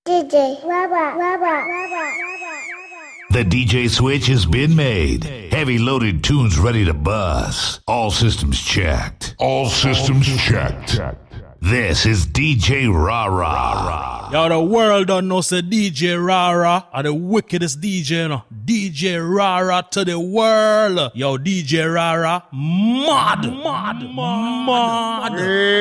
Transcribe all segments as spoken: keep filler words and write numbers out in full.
D J Rara, Rara, Rara. The D J switch has been made. Heavy loaded tunes ready to buzz. All systems checked. All systems checked. This is D J Rara. Yo, the world don't know say D J Rara are the wickedest D J, you know. D J Rara to the world. Yo, D J Rara, mad, mad, mad.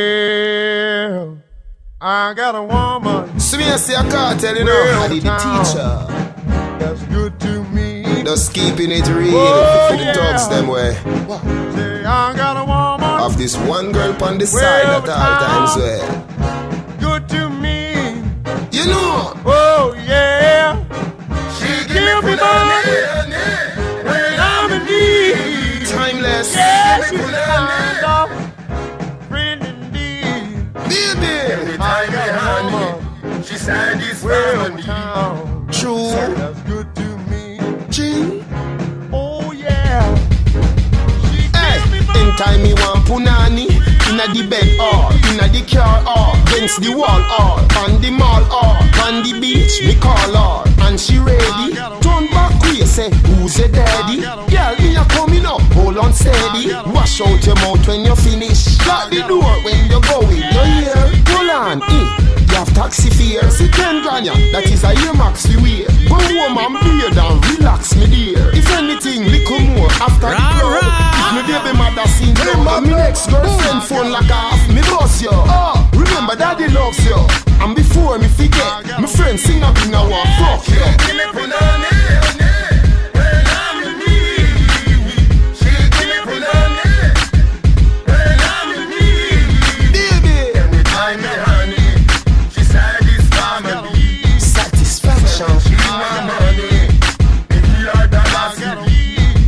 Well, I got a woman. So me say I can't tell you now. I did the teacher. That's good to me. Just keeping it real oh, for the yeah. thugs them way. Say I got a woman. Of this one girl on the well, side at all times way. Good to me. You know. Oh yeah. She give me money when I'm in need. Timeless. Yeah, she's kind of friend indeed. Baby. I got a woman. She said this well, family. True. That's good to me. G. Oh yeah. She Hey, give me money. in time me want punani. Inna the bed or inna the car or against the wall or on the mall or on the beach me call her and she ready. Turn back way say who's your daddy? Girl me a coming up, hold on steady. Wash out your mouth when you finish. Lock the door when you go in. You hear? Hold on, eh? You have taxi fare, see ten grand ya. That is a year max we wear. Go home and beard and relax me dear. If anything, little more after the crowd. If me baby mother seen remember me next girlfriend phone like off me boss yo. Oh, remember daddy loves you. And before me forget, my friend sing up in a walk fuck you. Give me punani, when I'm in need. She give me punani, when I'm in need. Baby, Anytime me honey, she said this family. satisfaction. She want money, if you are the last to be.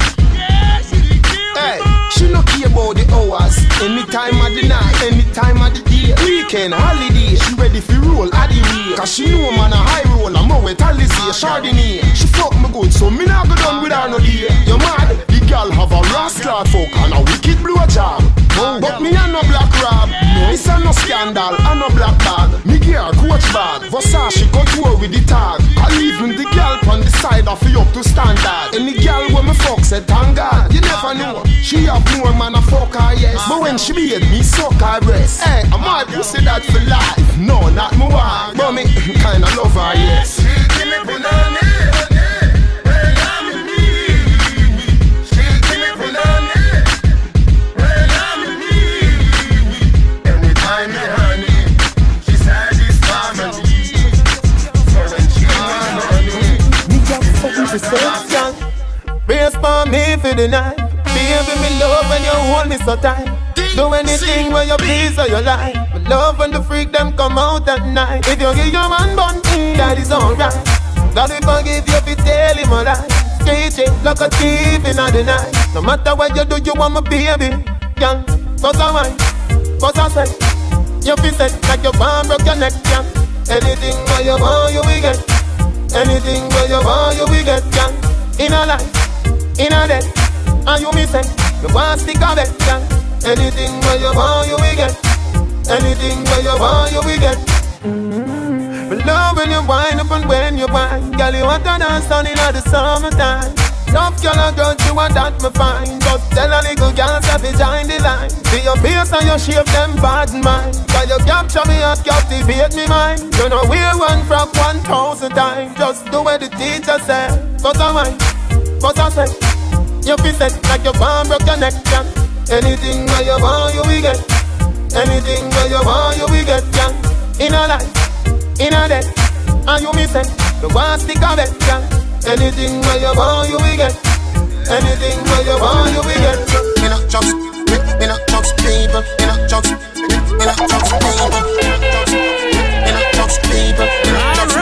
Hey, she no care about the hours. Anytime of the night, anytime of the day. Weekend, holiday, she ready for roll at the way. Cause she know man a high roll, I'm more with Alizé, Chardonnay. She fuck me good, so me not go done with her no day. You mad? The girl have a rascal fuck and a wicked blow job. Oh, but me a no black rob. This a no scandal, a no black bag. Me gear coach bag, Versace couture with the tag. I even the girl on the side of you up to standard. Any girl when me fuck say thank God. You never know, she have more man a fuck her yes. But when she beat me suck her breast. Hey, I'm my pussy that for life. No, not my wife, but me kinda love her yes. She give me punani, when I'm in need. She give me punani, when I'm in need. Anytime me honey, she said this family. So when she want money, Me got something to say, girl. Brace for me for the night. Baby, me love when you hold me so tight. Do anything when you please or you like. But love when the freak them come out at night. If you give your man bun, that is alright. God will forgive you if you tell him a lie. Straight shit like a thief in the night. No matter what you do, you want my baby. Girl, cause I mind, cause I say you feel set like your palm broke your neck, girl. Anything where you want, you will get. Anything where you want, you will get, girl. In a life, in a death, and you miss it. You want stick of it, girl. Anything where you want, you will get. Anything where you want, you will get. Mm-hmm. But love when you wind up and when you wind. Girl, you want to dance on in the summertime. Love girl and girl, you want that me fine. But tell a little girl to be join the line. See your face and your shape, them bad mind. Girl, you capture me and captivate me mind. You know wear one from one thousand times. Just do what the teacher said. Cause I mind, cause I say you feel set like your palm broke your neck, girl. Anything where you want, you will get. Anything where you want, you will get, girl. In a life, in a death, and you miss it. You want stick of it, girl. Anything where you want, you will get. Anything where you want, you will get. Me not trust, me, me not trust people. Me not trust, me not trust people. Me not trust people. Me not trust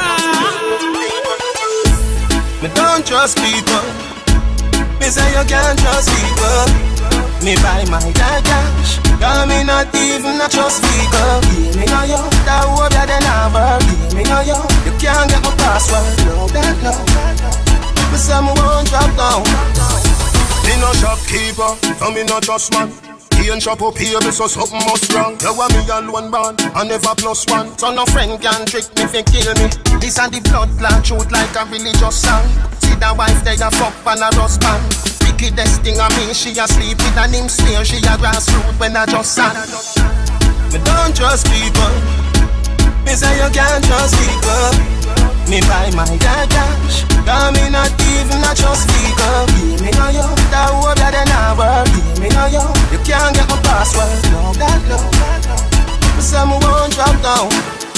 people. Me don't trust people. Me say you can't trust people. Me buy my dad cash. Cause me not even a trust people. Give me no yo, that hope that they never. Give me no yo, you can't get my password. No, that no. Me say me won't drop down. me no shopkeeper, so me no trust man. Change up up here, so something must wrong. You want me alone born, I never plus one. So no friend can trick me, fi kill me. This and the blood clot truth like a religious song. See the wife they a fuck and a husband. Wickedest thing of me, she a sleep with an him sneer. She a grassroot when I just sang. But don't trust people. Me say you can't trust people. Me buy my dad cash. Cause me not even a trust people. Give me no you, that hope that they not work. Give me no you, you can't get my password. No that no, me say me won't drop down.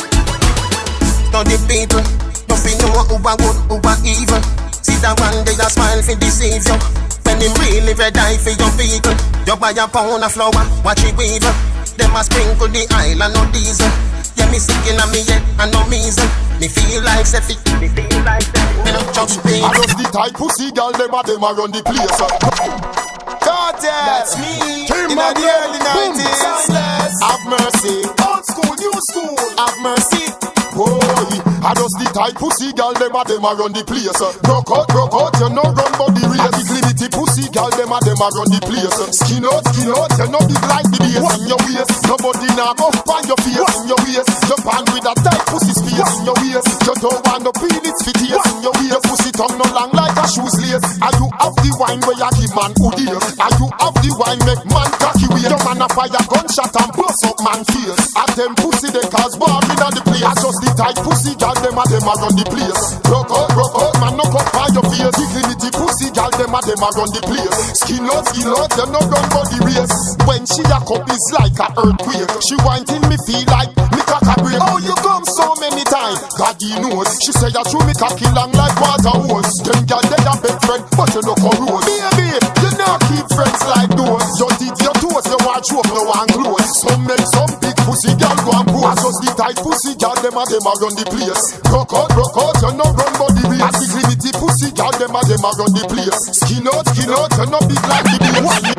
Now the people, don't be know who are good, who are evil. See that one day a smile fi deceive you. When him really red eye for your vehicle. You buy a pound of flour, watch it weave. Them a sprinkle the oil and no diesel. Yeah, me sick in me head and no measle. Me feel like Seffi. Me feel like Seffi. Me don't judge me. I just the tight pussy girl, them a them a run the place. Cartel, that's me. In the early nineties. Have mercy. Old school, new school. Have mercy. Boy, I just the tight pussy girl, them a them a run the place. Broke out, broke out, you no run body race. The glimity pussy girl, them a them a run the place. Skin out, skin out, you no big like the base in your waist. Nobody now go find your face in your waist. Jump on with a tight pussy space in your waist. You don't want no peanuts fit in your waist. Your pussy tongue no long like a shoes lace. Are you have the wine where you give man who dear? Are you have the wine make man cocky weird? Your man a fire gunshot and bust up man face. At them pussy they cause war in the place. I just the tight pussy girl, them a them a run the place. Broke out, broke out, man no cut by your face. Dignity pussy girl, them a them a run the place. Skin out, skin out, them no run body race. When she a cup is like a earthquake. She whine till me feel like me cock a break. Oh, you come so many times, God he knows. She say you chew me cocky long like water hose. Them girl they a big friend, but you no corrode. Baby, you not keep friends like those. You did your toes, you want you up, no one close. Some make some big pussy girl go and pose. I just the tight pussy girl, them a them a run the place. Broke out, broke out, you no run body race. As the glimity pussy girl, them a them a run the place. Skin out, skin out, you no big like the base.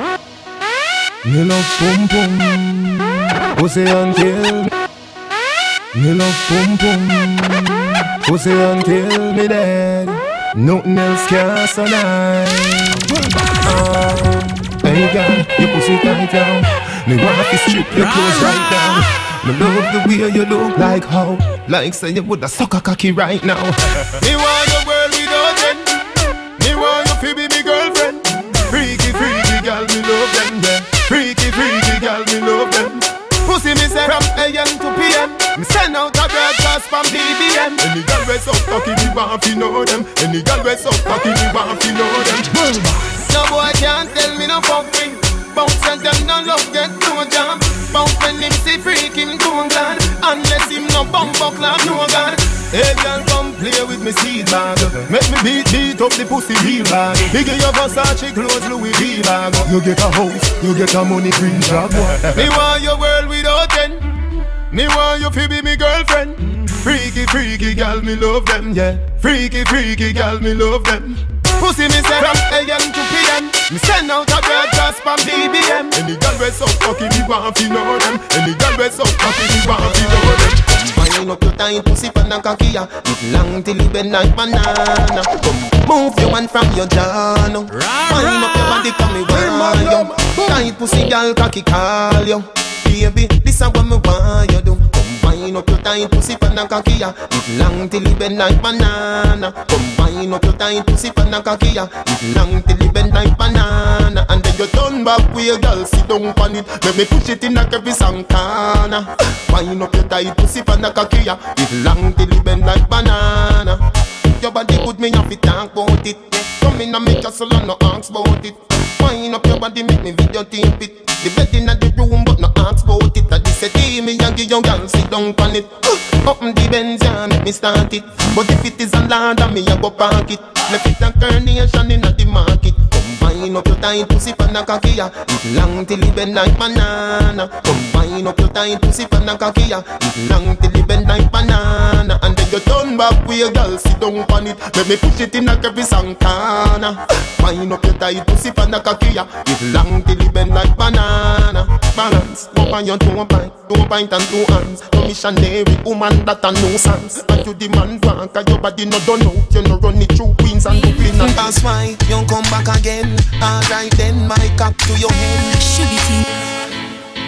Me love pum pum, pussy until me love pum pum, pussy until me dead. Nothing else can survive. Oh, hey girl, your pussy tight down. Me want to strip your clothes right down. Me love the way you look like how, like say you woulda suck a cocky right now. Me want your world without end. Me want you to be me girlfriend. Freaky, freaky girl, me love them, yeah. Freaky, freaky girl, me love them. Pussy me say from A M to P M. Me send out a broadcast from B B M. Any girl we so cocky, me want to know them. Any girl we so cocky, me want to know them. No boy can't tell me no fuck me. Bounce and them no love get no jam. Bounce when him see freak him too glad. Unless him no bump up like no god. Hey girl come play with me seed bag. Make me beat beat up the pussy real bag. Biggie your Versace clothes Louis V bag. You get a house, you get a money green job. Me want your world without end. Me want you to be me girlfriend. Freaky freaky girl me love them, yeah. Freaky freaky girl me love them. Pussy me say from A M to P M. Me send out a broadcast from B B M. Any girl we so cocky me want to know them. Any girl we so cocky me want to know them. Wind up your tight pussy pan and cocky ya. It long till it bend like banana. Come move your hand from your jaw now. Wind up your body come me want you. Tight pussy girl cocky call you. Baby, this is what me want you do. Combine up your tight pussy pan and cocky ya. It long till it bend like banana. Combine up your tight pussy pan and cocky ya. It long till it bend like banana. And then you turn back with your girl sit down on it. Let me push it in like every song corner. Wind up your tight pussy pan and cocky ya. It long till it bend like banana. Your body good, me have to talk about it. Come in and make your soul and no ask about it. Wind up your body, make me video tape it. The bed in the room, but no ask about it. I just say, hey, me and give your girl sit down on it. Open the Benz, yeah, make me start it. But if it is a ladder, me a go park it. Left it a carnation in the market. Combine up your tight pussy pan a cocky ya. It long till it bend like banana. Combine up your tight pussy pan a cocky ya. It long till it bend like banana. And then you turn back with your girl sit down on it. Let me push it in like every song corner. Wind up your tight pussy pan a cocky ya. It long till it bend like banana. Balance, up on your two pint, two pint and two hands. No missionary woman that a nuisance. And you demand back, cause your body no done out. You no run it through Queens and Brooklyn. And that's why you come back again. Alright then, my cock to your head. Should be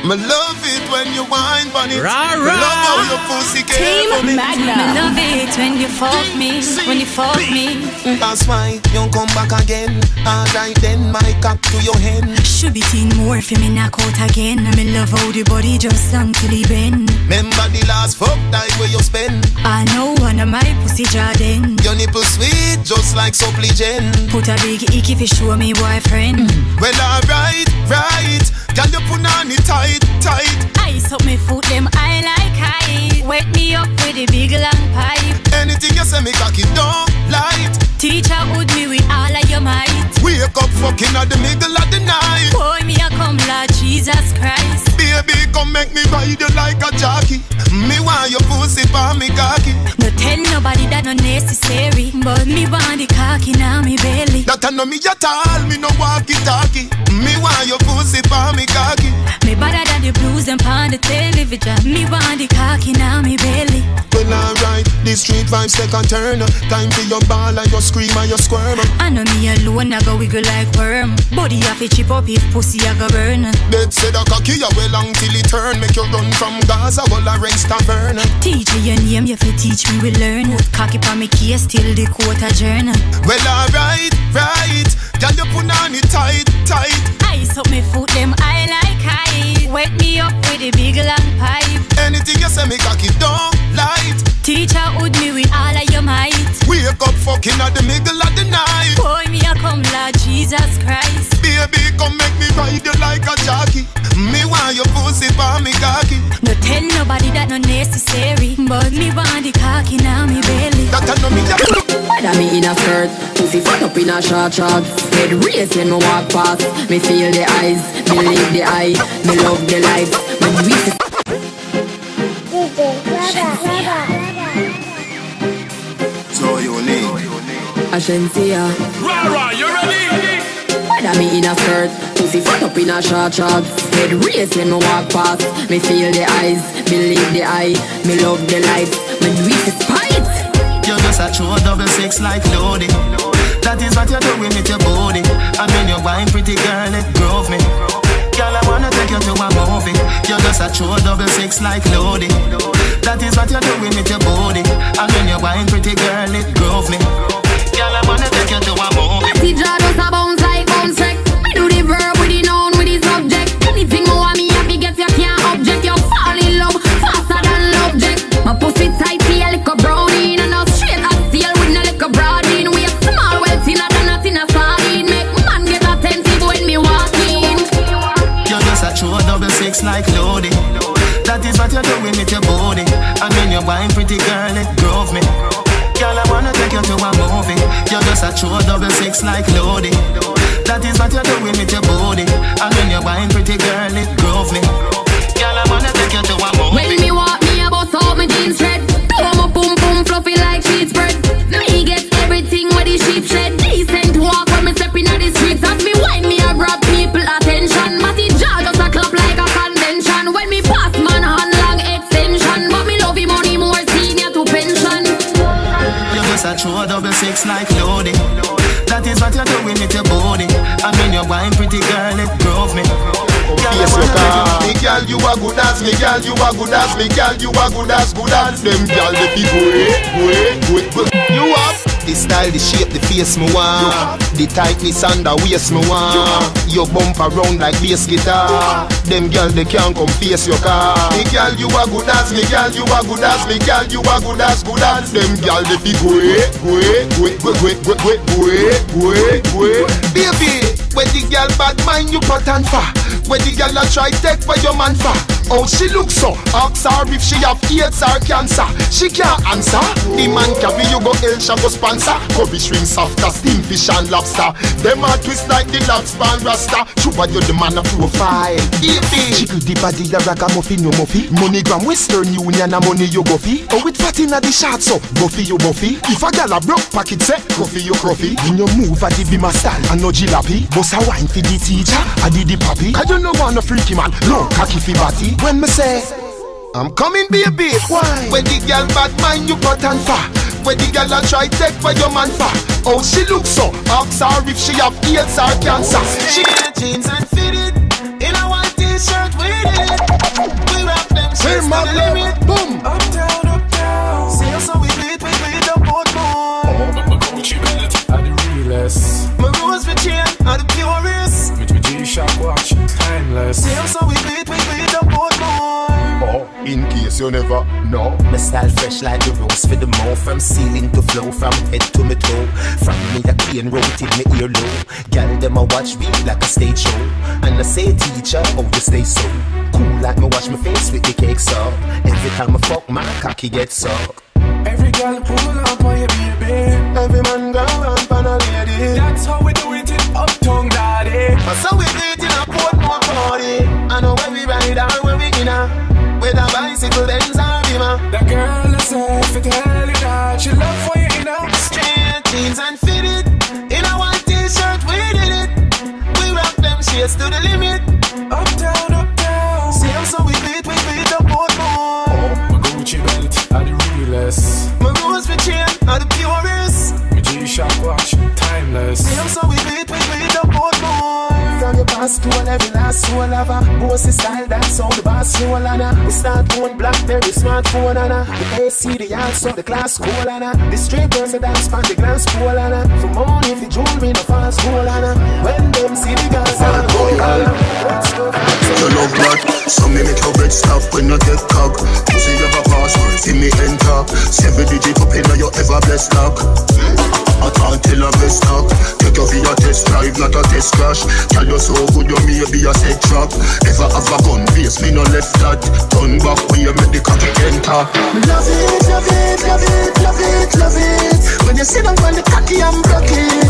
Me love it when you whine on it. Rah, Me rah. love how your pussy care for me. Me love it when you fuck me, when you fuck me. That's why you come back again. Alright then, my cock to your hand. Should be teen more for me knock out again. Me love how the body just long till he bend. Remember the last fuck time where you spend. I know one of my pussy Jordan. Your nipple sweet, just like Suppligen. Put a big icky fi show me boyfriend. Well, alright, right. Girl, you put on it tight, tight. Ice up me foot, them I like height. Wet me up with a big long pipe. Anything you say me cocky don't light. Teacher would me with all of your might. Wake up fucking at the middle of the night. Boy, me a come Lord Jesus Christ. Baby, come make me ride you like a jockey. Me want your pussy for me cocky. No tell nobody that no necessary, but me want the cocky now me belly. That I know me at all, me no walkie talkie. Me want your pussy for me cocky. Me better than the blues and on the television. Me want the cocky now me belly. Well, alright, the street vibes take a turn. Time for your ball and your scream and your squirm. I know me alone, I go wiggle like worm. Body have to chip up if pussy I go burn. Dead said a cocky a well long till it turn. Make you run from Gaza, well a rest tavern. Teach you your name, you fi teach me we learn. Put cocky pa me case till the court adjourn. Well, alright, right. Girl, you put on it tight, tight. Ice up me foot, them I like height. Wet me up with a big long pipe. Anything you say me cocky don't light. Teacher would me with all of your might. Wake up fucking at the middle of the night. Boy, me a come Lord Jesus Christ. Baby, come make me ride you like a jockey. Me want your pussy for me cocky. No tell nobody that no necessary, but me want the cocky now me belly. That I know me a Whether me in a skirt, pussy fuck up in a short shorts. Head race when me walk past. Me feel the eyes, believe the eye. Me love the life. Me do it. D J Rara, Rara. So unique. Ashensia. Rara, you ready? Whether me in a skirt, pussy fuck up in a short shorts. Head race when me walk past. Me feel the eyes, believe the eye. Me love the life. Me do it to spite. You're just a true double six like Lodi. That is what you're doing with your body. I mean you're wine pretty girl, it drove me. Girl, I wanna take you to a movie. You're just a true double six like Lodi. That is what you're doing with your body. I mean you're wine pretty girl, it drove me. Girl, I wanna take you to a movie. See jaw just a bounce like bounce check. Me do the verb with the noun with the subject. Anything you want me happy get you can't object. You fall in love faster than object. My pussy tight feel like a brownie and a straight as steel with no like a broadine. We a small well thinner than a thinner sardine. Make man get attentive when me walk in. You're just a true double six like Lodi. That is what you're doing with your body. I mean you're wine pretty girl, it drove me. Girl, I wanna take you to a movie. You're just a true double six like Lodi. That is what you're doing with your body. I mean you're wine pretty girl, it drove me. Girl, I wanna take you to a movie. When me walk me a bust out my jeans red. Do my boom boom fluffy like sheet spread. Me get everything with the sheep shed. Decent walk when me step in the streets. As me wine me a grab people attention. Matty jaw just a clap like a convention. When me pass man hand long extension. But me love him money more senior to pension. You're just a true double six like Lodi. That is what you're doing with your body. I mean you're wine pretty girl, it drove me. Girl, I wanna take you. Me girl, you a good as me girl, you a good as me girl, you a good as good as them girl. The big way, way, way, way. You up? the style, the shape, the face me want. The tightness and the waist me want. Your bump around like bass guitar. Them girl they can't come face your car. Me girl you a good as, me girl you a good as, me girl you a good as, good as. Them girl they be go go go go go go go go go. Baby, when the girl bad mind you put on for. When the girl a try take for your man for. Oh she looks so, ask her if she have AIDS or cancer. She can't answer. The man carry you go El Shago sponsor. Kobe shrimp soft as steam fish and lobster. Them a twist like the lobster and rasta. Chuba you the man a profile. Baby, jiggle the body a ragamuffin you muffy. Moneygram Western Union a money you go fee. Oh with fat inna the shorts so go fee you buffy. If a gal a broke pocket say go fee you coffee. When you move a the be my style and no jilapi. Boss a wine for the teacher, I did the papi. Cause you no want no freaky man, no cocky fi body. When me say I'm coming baby, why? When the girl bad mind you cut and far. When the girl a try take for your man far. Oh she looks so, ask her if she have AIDS or cancer. She get jeans and fit it in a white tee t-shirt with it. We rock them shit to the limit. Boom. Up down, up down. See us how we beat, we beat up both more. My Gucci belt are the realest. My rose for chain are the purest. With my G-Shock watch, timeless. See us how we beat, we beat up both more. Oh, in case you never know. My style fresh like the rose for the mouth. From ceiling to flow, from head to my toe. From me a cane rotate me ear low. Girl them a watch me like a stage show. And I say teacher, oh you stay so cool like me wash my face with the cake up. Every time I fuck my cocky gets sucked. Every girl pull up on your baby. Every man go on pan a lady. That's how we do it in Uptown, daddy. That's how we do it in a Portmore party. I know when we ride and when we inna. With a bicycle, Benz or Beamer. That girl herself, it tell you that she love for you inna. Straight jeans and fitted. In a white t-shirt, we did it. We rock them shades to the limit. Up down, up down. See us how we beat, we beat up Portmore. My Gucci belt are the realest. My rose for chain are the purest. My G-Shock watch, timeless. See us how we beat, we beat up Portmore. From your past to every last soul lover. Bossy style, that's all the boss roll on her. We start going Blackberry smartphone on her. The A C, the arts, so the class cool on her. The straight girls, the dance pan, the glass pool on her. For money, if the jewelry, no fast gold on her. When them see the girls, are going on her. You love that, so me make your bed stop when you get cock. Pussy have a password, see me enter. Seven digit up in your ever blessed lock. I can't tell a best talk. Take you for your test drive, not a test crash. Tell you so good, you may be a set trap. Never have a gun face, me no left that. Turn back when you make the cocky enter. Love it, love it, love it, love it, love it. When you sit down on the cocky, I'm broken.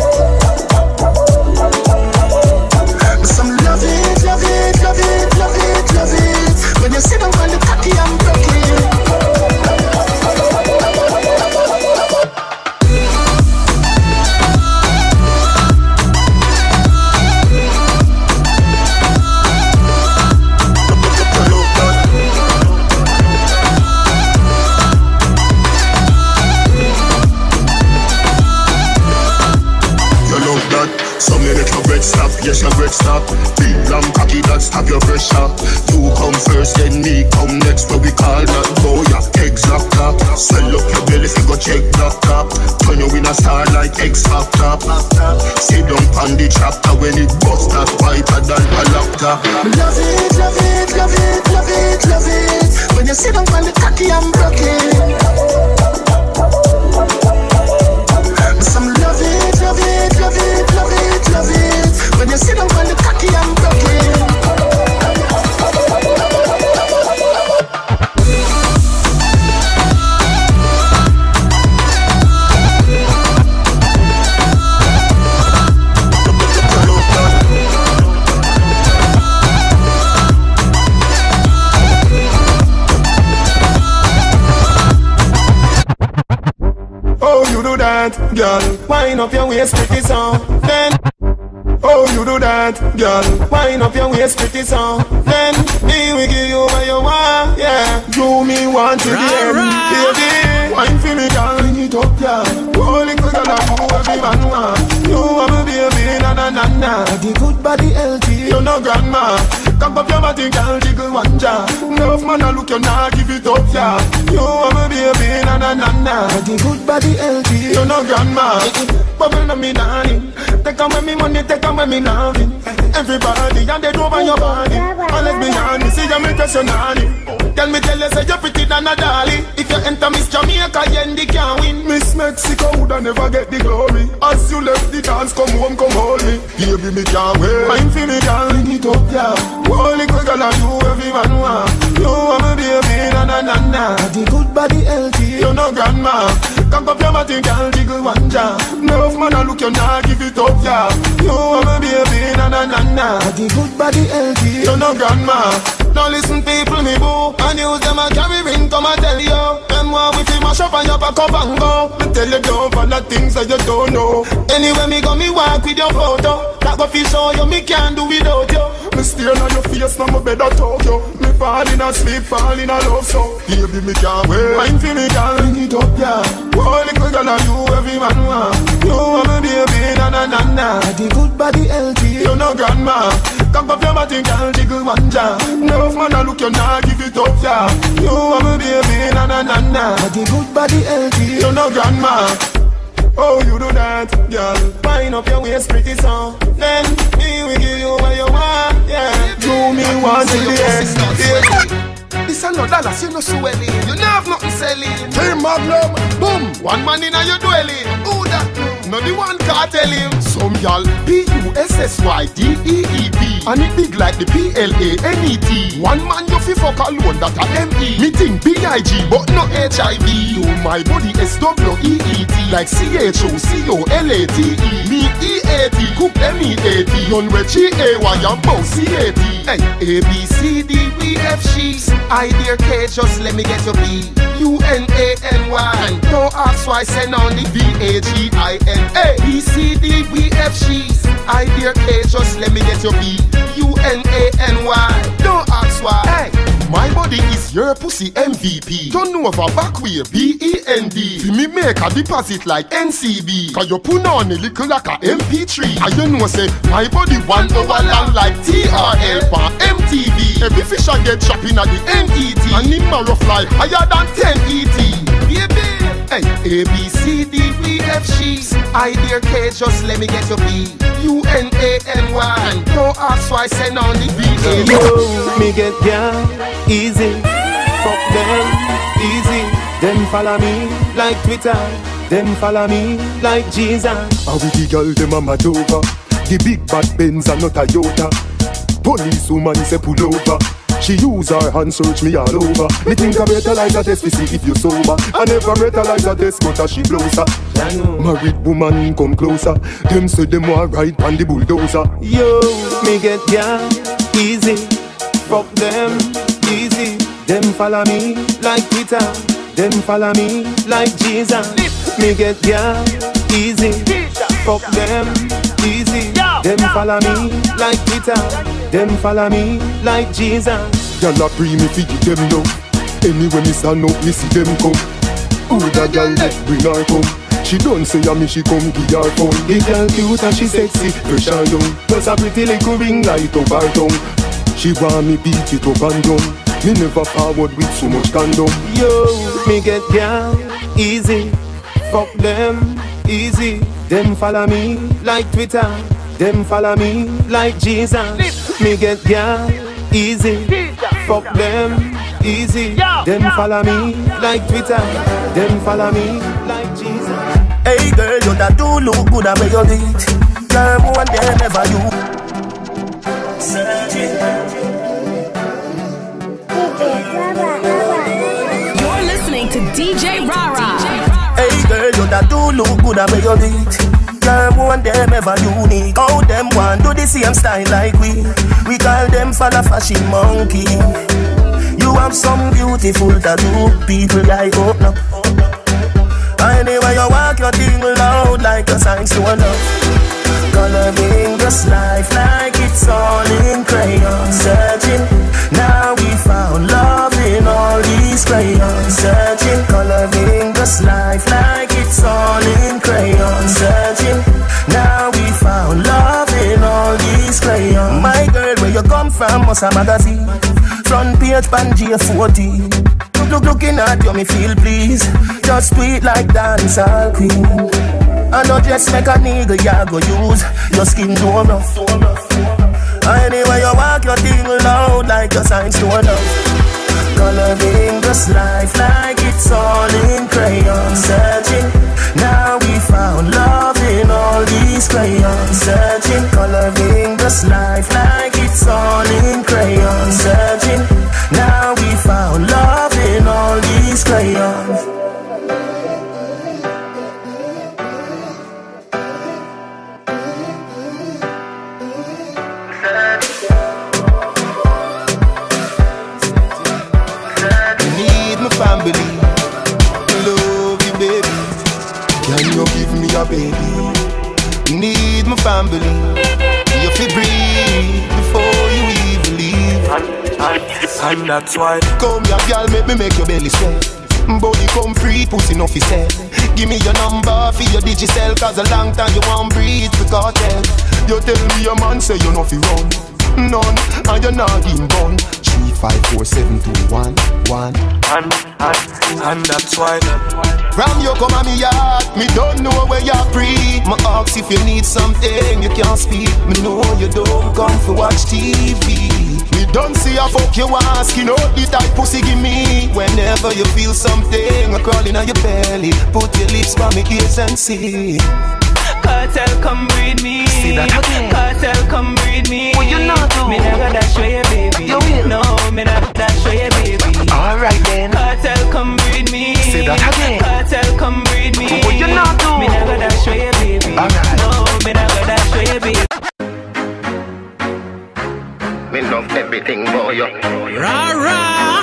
Some love it, love it, love it, love it, love it. When you sit down on the cocky, I'm broken. Stop, yes your breath stop. Big long cocky that stop your pressure. You come first, then me come next. But we call that boya exact top. Swell up your belly if you go check that top. Turn you in a star like X Factor. Sit down on the chapter when it busts that whiter than a laptop. Love it, love it, love it, love it, love it. When you sit down on the cocky, I'm broken. Some love it, love it, love it, love it, love it. When you sit down on the cocky, I'm broken. Oh, you do that, girl. Wind up your waist, pretty song. Then. Oh, you do that, girl. Wind up your waist, pretty song. Then me we give you what you want, yeah. Do me want to the end, baby. Wine for me, girl, bring it up, yeah. Holy girl, I do every man want. You want me, baby, na na na na. The good body healthy, you no grandma. Cock up your body, girl, jiggle one jar. Enough man, I look you now, give it up, yeah. You want me, baby, na na na na. The good body healthy, you no grandma. Bubble on me, darling. Take away me money, take away me loving. Everybody, and they over your body. And let's be honest, see you make us your nanny. Tell me, tell you, say you're pretty than a dolly. If you enter Miss Jamaica, Yendi can win. Miss Mexico would I never get the glory. As you left the dance, come home, come hold me. Baby, me can't wait. Mind for me, girl, bring it up, yeah. Holy quick, girl, you everyone want. You want me, baby, na na na na. The good body healthy, you no grandma. Cock up your body, girl, jiggle one jar. Enough man, I look you now, give it up, yeah. You want me, baby, na na na na. The good body healthy, you no grandma. Now listen, people, me boo. And use them a carry ring, come and tell you. Them want with you mash up and you pack up and go. Me tell you don't for the things that you don't know. Anyway, me go me walk with your photo. That go fi show you, me can't do without you. Me stare on your face, now me better talk you. Me fall in a sleep, fall in a love so. Baby, me can't wait. Mind for me, girl, bring it up, yeah. Holy quick, girl, you every man want. You want me, baby, na na na na. The good body healthy, you no grandma. Cock up your body, girl, jiggle one jar. Enough man, I look you now, give it up, yeah. You are my baby, na na na na. Body good, body healthy. You no grandma. Oh, you do that, girl. Wind up your waist pretty so. Then me will give you what you want, yeah. Do me one to the end. This a no dollars, you no swelling. You no have nothing selling. Team Magnum, boom. One man in a your dwelling. Who that? No the one can't tell him. Some y'all P U S S Y D E E P. And it big like the P L A N E T. One man you fi fuck alone that a M E. Me think B I G but no H I V. You my body S W E E T. Like C H O C O L A T E. Me E A T cook M E A T. Yon we G A Y and bow C A T. Hey, A B C D E F G. I dear K just let me get your B. U N A N Y. No ask why send on the V A G I N A. B C D E F G. I dear K just let me get your B. U N A N Y. Don't ask why. Hey, my body is your pussy M V P. Turn over back way B E N D. See me make a deposit like N C B. Cause you put on a little like a M P three. And you know say my body one over long like T R L for M T V. Every fish I get shopping at the N E T. And him a rough fly higher than ten E T. Baby. Hey, A B C D E F G. I dear K just let me get your B. U N A N Y. No ask why send on the B A. Yo, me get girl easy. Fuck them easy. Them follow me like Twitter. Them follow me like Jesus. How we the girl them a mad over. The big bad Benz and not Toyota. Police woman say pull over. She use her hand search me all over. Me think I better like a test to see if you sober. I never better like a test but as she blows her. Married woman come closer. Them say them want ride on the bulldozer. Yo, me get girl easy. Fuck them easy. Them follow me like Twitter. Them follow me like Jesus. Me get girl easy. Fuck them easy. Them follow me like Twitter. Them follow me like Jesus. Y'all a pre me fi give them love. Anyway me stand up, me see them come. Who that girl that bring her come? She don't say a me, she come give her phone. The girl cute and she sexy, fresh and young. Plus a pretty little ring light up her tongue. She want me beat it up and down. Me never forward with so much condom. Yo, me get girl easy. Fuck them easy. Them follow me like Twitter. Them follow me like Jesus. Me get girl easy. Fuck them easy. Them follow me like Twitter. Them follow me like Jesus. Hey girl, you that do look good at where you did. Girl, one day never you. You're listening to D J Rara. Hey girl, you that do look good at where you did. Girl, one them ever unique. All them want do the same style like we. We call them falla fashion monkey. You have some beautiful tattoo, people like oh no. Anyway you walk your thing loud like a sign to a love. Coloring this life like it's all in crayon. Searching, now we found love in all these crayons. Searching, coloring this life like it's all in crayon. Searching, now we found love in all these crayons. My girl, where you come from, must a magazine. Front page, pan J forty. Look, look, looking at you, me feel please. Just sweet like dancehall queen. I know just make a nigga, ya go use your skin tone rough. Anyway you walk your thing loud like a sign to a love. Coloring this life like it's all in crayon. Searching, now we found love in all these crayons. Searching, coloring this life like it's all in crayon. Searching, now we found love in all these crayons. Family, love you baby. Can you give me a baby? Need my family. You feel breathe before you even leave. And that's why come here girl, make me make your belly sweat. Body come free, pussy no fi sell. Give me your number for your digicel. Cause a long time you won't breathe for cartel. You tell me your man say you no fi run. none, and you're not in bun. Three, five, four, seven, two, one, one. And, and, and that's why. From you come on me yard, me don't know where you're free. My ask if you need something, you can't speak. Me know you don't come to watch T V. Me don't see a fuck you asking out the type pussy give me. Whenever you feel something a crawling on your belly, put your lips by me ears and see. Cartel come breed me. See that again. Cartel come breed me. What you not do? Me never dash away, baby. You will. No, me never dash away, baby. Alright then. Cartel come breed me. See that again. Cartel come breed me. What you not do? Me never dash away, baby. Alright. No, me never dash away, baby. Me love everything boy. Rah rah.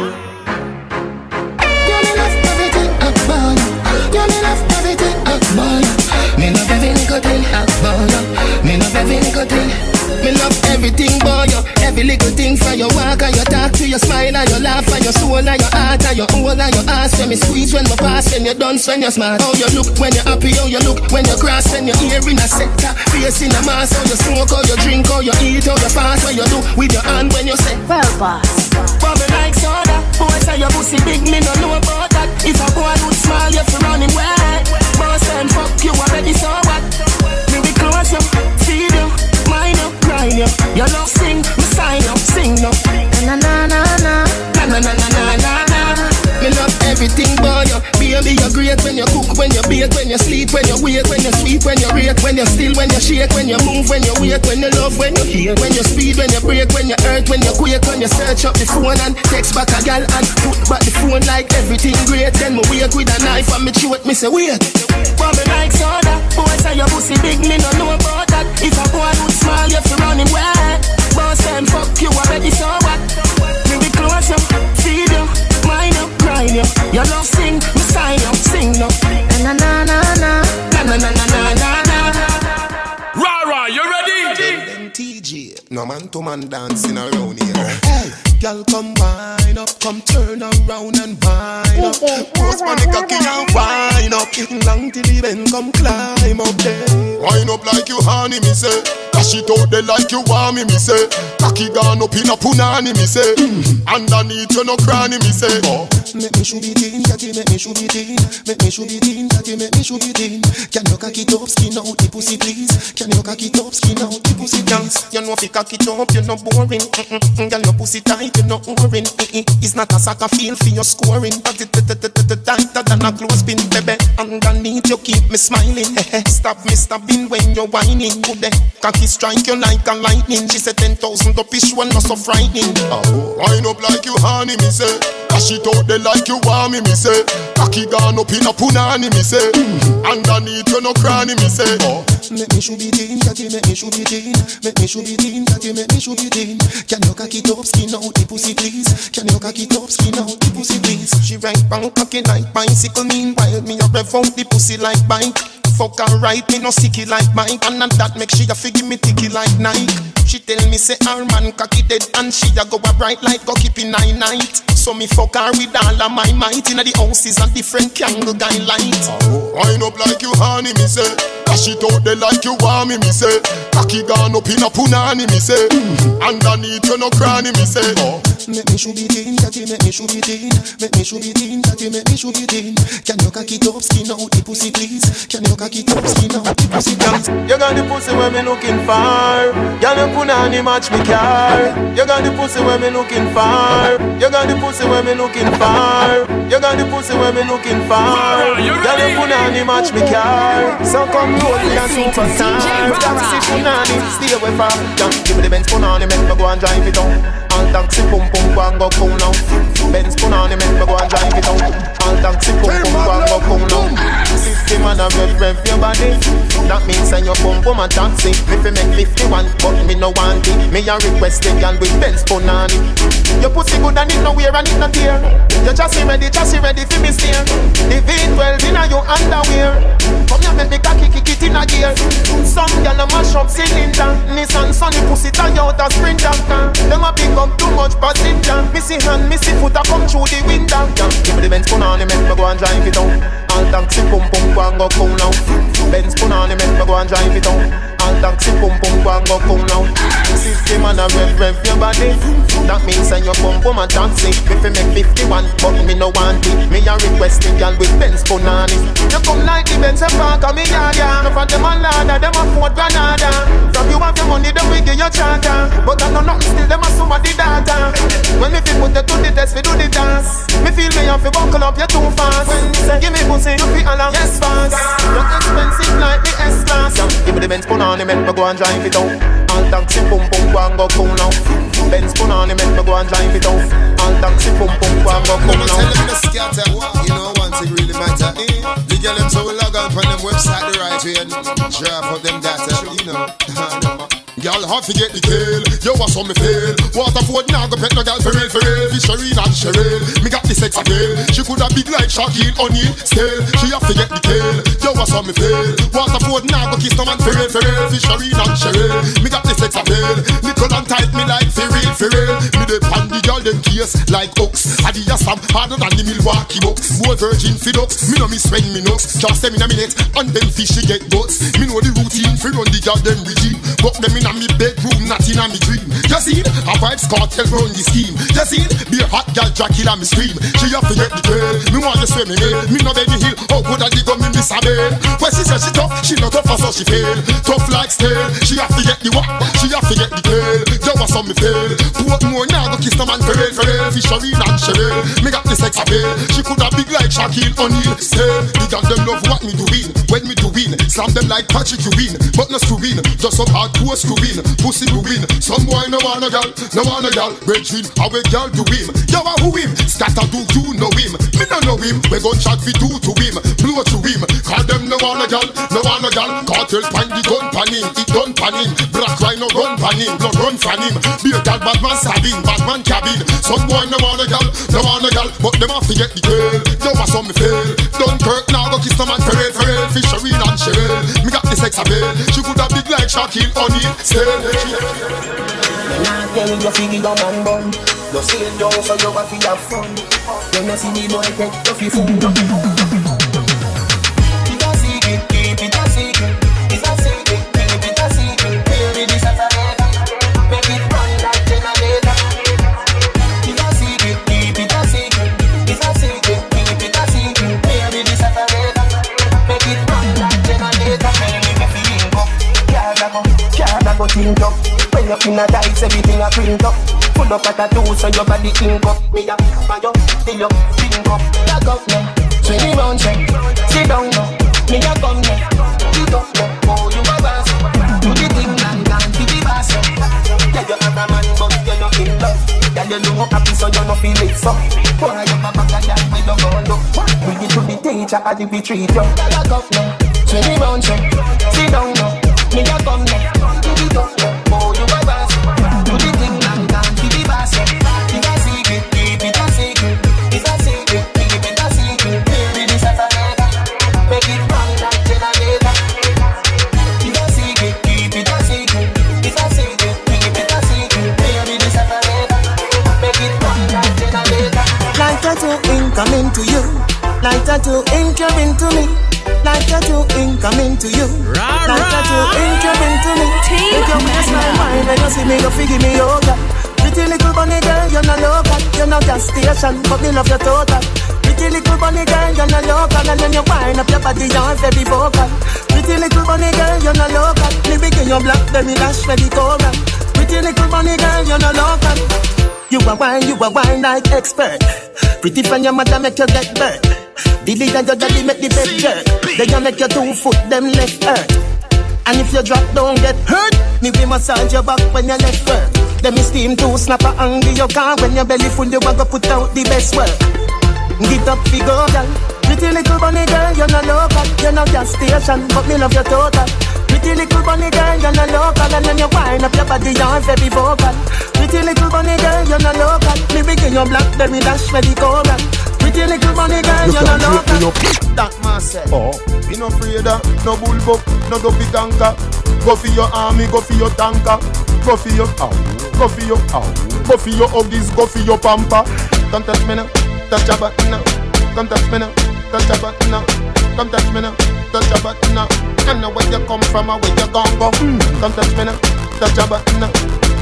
Yeah, me love everything about you. Yeah, me love everything about you. Me love every little thing about you. Me love every little thing. Me love everything about you. Every little thing from your walk and your talk to your smile and your laugh and your soul and your heart and your whole and your ass. When me squeeze when me pass, when you dance, when you're smart. How you look when you're happy, how you look when you cross, when you're here in a sector, face in a mask. How you smoke, how you drink, how you eat, how you fast, what you do with your hand when you say, well, boss. Bubble like soda, boy say your pussy big, me no know about that. If a boy would smile, you fi run him wet. Boss and fuck you already, so what? Me be close you, feed you, mind you, grind you. Your love sing, me sign you, sing no. Na na na na na na na na na na na. Me love everything boy you. Baby you're great when you cook, when you bake, when you sleep, when you wake, when you sweep, when you rake, when you still, when you shake, when you move, when you wait, when you love, when you hear, when you speed, when you break, when you hurt, when you quake, when you search up the phone and text back a gal and put back the phone like everything great. Then me wake with a knife and me throat, me say wait. Bubble like soda, boy say your pussy big, me no know about that. If a boy would smile, you fi run him wet. Boss and fuck you already, so what? Me be close you, feed you, mind you, grind you. Your love sing, me sign you, sing no. Na na na na na na na na na na na. Rara, you ready? Them T J, no man to man dancing around here. Hey, girl, come wind up, come turn around and wind up. Post my cocky and wind up. Long till the bend, come climb up there. Wind up like you honey, me say. Dash it out there like you want me, me say. Cocky gone up in a punani, me say. Underneath you no cranny, me say. Oh. Make me shoot it in, catty, make me shoot it in. Make me shoot it in, catty, make me shoot it in. Can you cock it up, skin out the pussy, please? Can you cock it up, skin out the pussy, please? You know if you cock it up, you're not boring. Mm-mm. Girl, your pussy tight, you're not boring. It's not a soccer field for your scoring, but it's tighter than a clothespin, baby. Underneath you keep me smiling. Stop me stopping when you're whining. Good day, cocky strike you like a lightning. She said ten thousand up ish one, not so frightening. Oh, wind up like you honey, me say. Dash it out there like you want me, me say. Cocky gone up in a punani, me say. Underneath you no cranny, me say. Oh. Make me shoot it in, catty, make me shoot it in. Make me shoot it in, catty, make me shoot it in. Can you cock it up, skin out the pussy, please? Can you cock it up, skin out the pussy, please? She right bang cocky like bicycle. Meanwhile, me a rev out the pussy like bike. Fuck her right, me no sicky like Mike. And that make she a figgy me ticky like Nike. She tell me say her man cocky dead and she a go a bright like go keep in nine night. So me fuck her with all of my might. Inna the house is a different candle guy light. Oh, wind up like you honey, me say. Dash it out there like you want me, me say. Cocky gone up in a punani, me say. Underneath you no cranny, me say. Oh. Make me shoot it in, catty, make me shoot it in. Make me shoot it in, catty, make me shoot it in. Can you cock it up, skin out the pussy, please? Can you cock it up, skin out the pussy, please? You got the pussy where me looking for. Girl, you put on the match me car. You got the pussy where me looking for. You got the pussy where me looking for. You got the pussy where me looking for. Girl, you put on the match me car. So come roll with a superstar. Taxi punani, stay away from. Give me the Benz punani, make me go and drive it on. All taxi pum pum go and go cool now. Benz punani, make me go and drive it on. All taxi pum pum go and go cool now. Fifty man a rev rev your body. That means send your pum pum a taxi. If you make fifty-one, but me no want it. Me a request the girl with Benz punani. Your pussy good and it no wear and it no tear. Your chassis ready, chassis ready for me steer. The V twelve inna your underwear. Come here make me cocky kick it in a gear. Some girl a mash up cylinder. Nissan Sunny pussy Toyota Sprinter. Them a pick up too much passenger. Missy hand, missy foot a come through the window. Yeah, give me the Benz punani, make me go and drive it out. All taxi pum pum go and go cool now. Benz punani, make me go and drive it out. All taxi pum pum go and go cool now. fifty man a rev rev your body. That means say your bum bum a taxi. If you make fifty-one, but me no want it. Me a request the girl with Benz Bonani. You come like the Benz and park on me yard, yeah. No for them a ladder, them a Fort Granada. From you have your money, them we give you charter. But I know nothing still, them a somebody data. When me feel put you to the test, we do the dance. Me feel me have to buckle up, you too fast. When me say give me pussy, you feel along, yes fast. Not expensive like the S-Class. Give me the Benz Bonani, make me go and drive it out. All taxi pum pum go and go cool now. Benz Bonani, make me go and drive it out. All taxi pum pum go and go cool now. Tell them to scatter, you know one thing really matter. The girl them so we log on from them website the right way and drop up them data, you know. Girl have to get the tail, yo what's on me fail. Waterford now go pet no girl for real, for real. Fishery and Cheryl, me got the sex appeal. She could have big like Shaquille O'Neal, still she have to get the tail, yo what's on me fail. Waterford now go kiss no man for real, for real. Fishery and Cheryl, me got the sex appeal. Nickel and tight me like for real, for real. Me dey pan the girl them case like oaks. Adidas Sam harder than the Milwaukee Bucks. More virgin for ducks, me know me spend me nuts. Just them in a minute and them fish she get butts. Me know the routine for run the girl them regime. But them in a me bedroom, not in a me dream. You see it? A vibes cartel run the scheme. You see it? Be a hot girl, Jackie and me scream. She have to get the girl. Me want to swim me mail. Me no baby hill. How good I dig on me miss a bail. When she says she tough, she not tough so she fail. Tough like steel. She have to get the what? She have to get the girl. Yo what's on me fail. Put more now go kiss the man for real, for real. Fishery and Cheryl. Me got the sex appeal. She could have big like Shaquille O'Neal. Still, the girl them love what me doing. When me doing, slam them like Patrick Ewing. But no screwing. Just some hardcore screwing. Pussy do win. Some boy no want a gal, no want a gal. Brethren, how a gal do him? Yo a who him? Scatter do you know him? Me no know him. We gon' chat fi do to him, blow to him. Call them no want a gal, no want a gal. Cartel find the gun pan him, it done pan him. Black rhino run pan him, no run from him. Be a gal, bad man stabbing, bad man cabin. Some boy no want a gal, no want a gal. But them have to get the girl. Yo a some me fail. Dunkirk now go kiss the man for real, for real. Fishery and Cheryl. Me got the sex appeal. She could have big like Shaquille O'Neal. Still. Me not tell you fi give your man bun. You sail down so you have to have fun. When you see the boy take you fi fool. It's a secret, keep it a secret. It's a secret, keep it a secret. Baby, this a forever. Make it run like generator. It's a secret, keep it a secret. It's a secret, keep it a secret. Baby, this a forever. Make it run like generator. Baby, me feeling up. Can't go, can't go think up. When you in a dice, everything a print up. Full up at a two, so your body ink up. Me a fire, till you pink up. Lock up now, swing round, check. Sit down now, me a come now. Sit up now, oh you a boss. Do the thing and gone to the boss. Yeah you have a man, but you not in love. Yeah you look happy, so you not feel it so. Why you a back of that, we don't go look. Bring it to the teacher, how do we treat you? Lock up now, swing round, check. Sit down now, me a come now. Sit up now. Coming to you, like tattoo ink you're into me, like tattoo ink coming to you, like tattoo ink you're into me. Make you pass my mind when you see me, you figure me yoga. Pretty little bunny girl, you're not local, you're not gas station, but me love your total. Pretty little bunny girl, you're not local, and when you wind up your body, you're very vocal. Pretty little bunny girl, you're not local, me begin your black, then me dash for the coral. Pretty little bunny girl, you're not local. You a wine, you a wine like expert. Pretty from your mother make you get burnt. Dilly and your daddy make the bed jerk. They can make your two foot them left hurt. And if you drop don't get hurt, me we massage your back when you left work. Then me steam to snap a angry your car. When your belly full you a go put out the best work. Get up fi go girl. Pretty little bunny girl, you're not local. You're not gas station, but me love your total. Pretty little bunny girl, you're not local. And when you wind up your body, you're very vocal. Pretty little bunny girl, you're not local. Me begin your blackberry dash for the coral. Pretty little bunny girl, you're not local. That man said, oh, be no afraid of no bullbuck, no dopey tanker. Go for your army, go for your tanker. Go for your ow, go for your ow. Go for your huggies, go for your pamper. Don't touch me now, touch your button now. Come touch me now, touch your button now. Come touch me now, touch your button now. I know where you come from or where you gon' go. Come touch me now, touch your button now.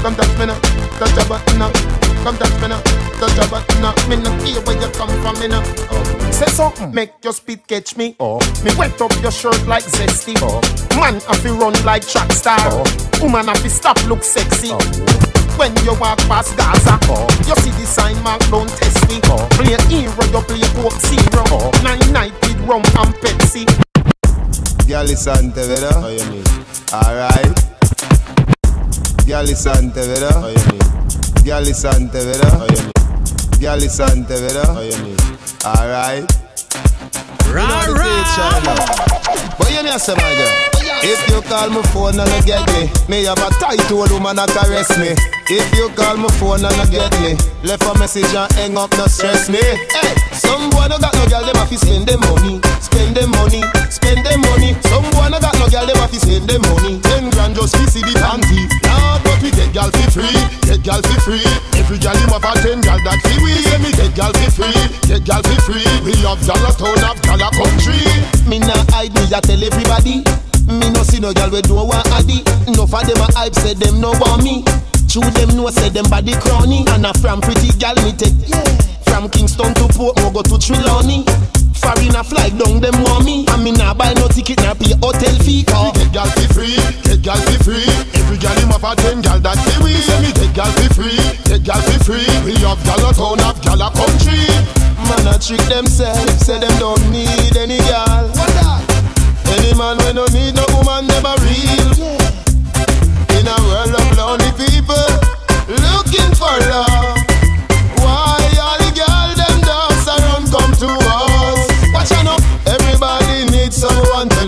come touch me now, touch your button now. Come touch me now, touch your button now. Me no care where you come from, me now. Oh. Say something, make your spit catch me. Oh. Me wet up your shirt like zesty. Oh. Man have to run like track star. Oh. Woman have to stop look sexy. Oh. When you walk past Gaza, oh. You see the sign mark, don't test me. Oh. Play hero, you play Coke Zero. Oh. Nine night with rum and Pepsi. Girl, listen to me, how you mean? Alright. Girl, listen to me, how you mean? Girl, listen to me, how you mean? Girl, listen to me, how you mean? Alright. Right, but you know, say my girl, if you call my phone and you get me, me have a tight old woman that caress me. If you call my phone and you get me, left a message and hang up, no stress me. Hey, some boy no got no girl, them have to spend them money, spend them money, spend them money. Some boy no got no girl, them have to spend them money. Ten grand just to see the panty. Nah, but we get girl for free, get girl for free. Every girl him have a ten girl that fi we. Say me get girl for free, get girl for free. We have girl a town, have girl a country. Me nah hide, me a tell everybody. Me no see no girl we don't want addy. No for them a hype, say them no want me. True them know say them body crony. And a from pretty girl me take, yeah. From Kingston to Portmore go to Trelawney. Foreign a fly down them want me. And me nah buy no ticket, nah pay hotel fee. Oh. Me get girl for free, get girl for free. Every girl him have a ten girl that fi we. Say me get girl for free, get girl for free. We have girl a town, have girl a country. Man a trick themselves, say them don't need any girl. What that? Any man we don't need no woman never real. Yeah. In a world of lonely people looking for love, why all the girls them dance around come to us? Watch out now, everybody needs someone to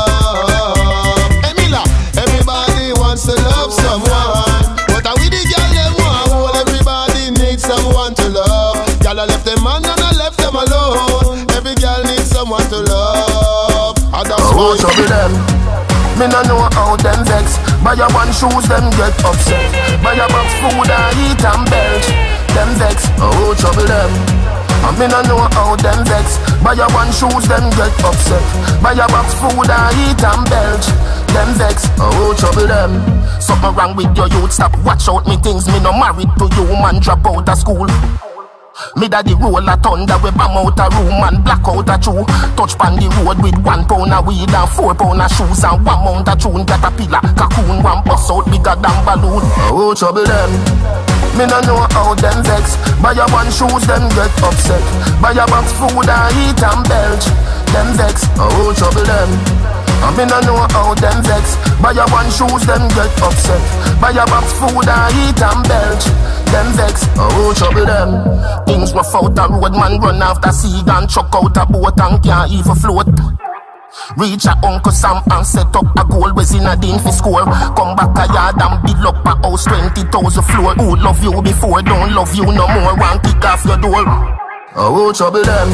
love. Emila, everybody wants to love someone, but are we the girl them want? Well, everybody needs someone to love. Girl I left them man and I left them alone. Every girl needs someone to love. Oh, trouble them. Me no know how them vex. Buy a one shoes, them get upset. Buy a box food and eat and belch. Them vex. Oh, trouble them. And me no know how them vex. Buy a one shoes, them get upset. Buy a box food and eat and belch. Them vex. Oh, trouble them. Something wrong with your youth. Stop watch out me things. Me no married to you, man. Drop out of school. Me daddy roll a thunder, we bang out a room and black out a chew. Touch pan the road with one pound of weed and four pound of shoes and one mount of tune. Caterpillar, cocoon, one bust out bigger than balloon. Oh, trouble them. Me no know how them vex. Buy a one shoes, them get upset. Buy a box food and eat and belch. Them vex. Oh, trouble them. And me no know how them vex. Buy a one shoes, them get upset. Buy a box food and eat and belch. Them vex, oh trouble them. Things rough out a road, man run after sea and chuck out a boat and can't even float. Reach a Uncle Sam and set up a goal, was in a din for score. Come back a yard and build up a house, twenty thousand floor. Who love you before, don't love you no more, one kick off your door. Oh trouble them.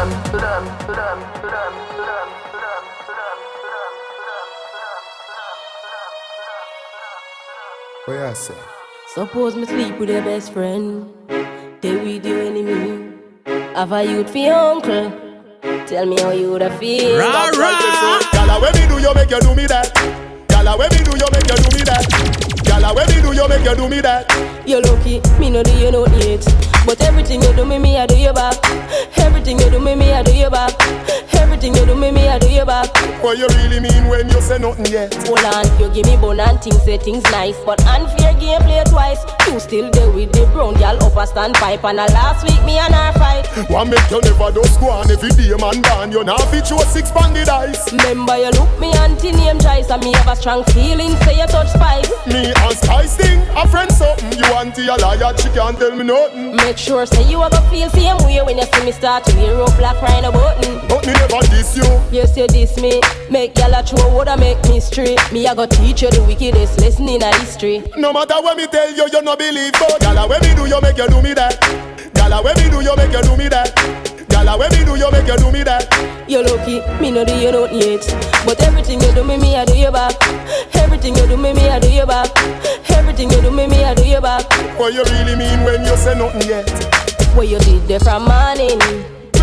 What you say? Suppose me sleep with your best friend, they with your enemy. Have a youth for your uncle, tell me how you would feel. Rah, rah. Gala, when me do you make you do me that? Gala, when me do you make you do me that? Gala, when me do you make you do me that? You're lucky, me no do you no yet. But everything you do me, me I do you back. Everything you do me, me I do you back. Everything you do me, me I do you back. What you really mean when you say nothing yet? Hold on, you give me bone and things say things nice, but unfair game play twice. You still there with the brown girl up a standpipe, and a last week me and her fight. One make you never do squan every day man ban. You now fit you a six banded ice. Remember you look me auntie name Joyce, and me have a strong feeling say you touch spice. Me and Spice thing, a friend something. You auntie a liar, she can't tell me nothing. Make sure say you a go feel same way when you see me start to wear up black crying a button. But me never diss you. Yes you diss me. Make y'all a throw woulda make me straight. Me a go teach you the wickedest lesson in a history. No matter what me tell you, you no believe. But gala when me do you make you do me that. Gala when me do you make you do me that. Gala when me do you make you do me that. You lucky, me no do you nothing yet. But everything you do me, me I do you back. Everything you do me, me I do you back. Everything you do me, me I do you back. What you really mean when you say nothing yet? What you did there from morning?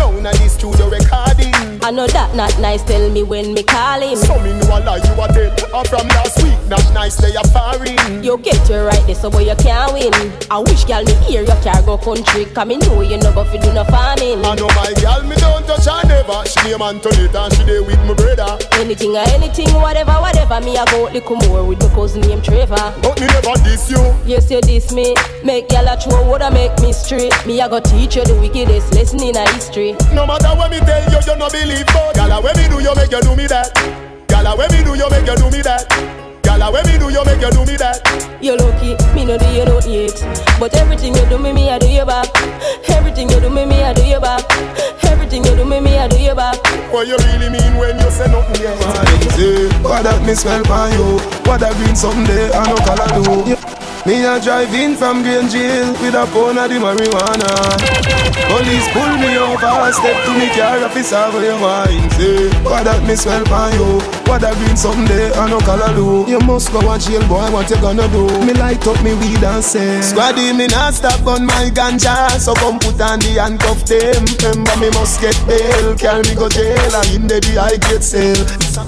down at this studio recording. I know that not nice, tell me when me call him. So me know a lie you a tell. I'm from last week, not nice they are foreign. You get you right there, so boy you can't win. I wish girl me hear your car go country, cause me know you no go fi do no farming. I know my girl me don't touch her never. She name Antoinette and she there with my brother. Anything or anything, whatever, whatever, me I go little more with my cousin named Trevor. But me never diss you. Yes you diss me, make girl a throw woulda make me straight. Me I go teach you the wickedest lesson in a history. No matter what me tell you, you no believe but gala when me do you make you do me that. Gala when me do you make you do me that. Gala when me do you make you do me that. You lucky, me no do you don't yet. But everything you do me, me I do you back. Everything you do me, me I do you back. Everything you do me, me I do you back. What you really mean when you say nothing yet? What that me smell by you? What that green someday I no color do? Me a drive in from Green Jail with a pound of the marijuana. Police pull me over, step to me car, officer where you wine. Say, what that me smell by you? What that green someday I no color do? You must go a jail, boy, what you gonna do? Me light up me weed and say, Squaddy, me not stop on my ganja, so come put on the handcuff them. Remember me must get bail, carry me go jail, and in the day I get sale.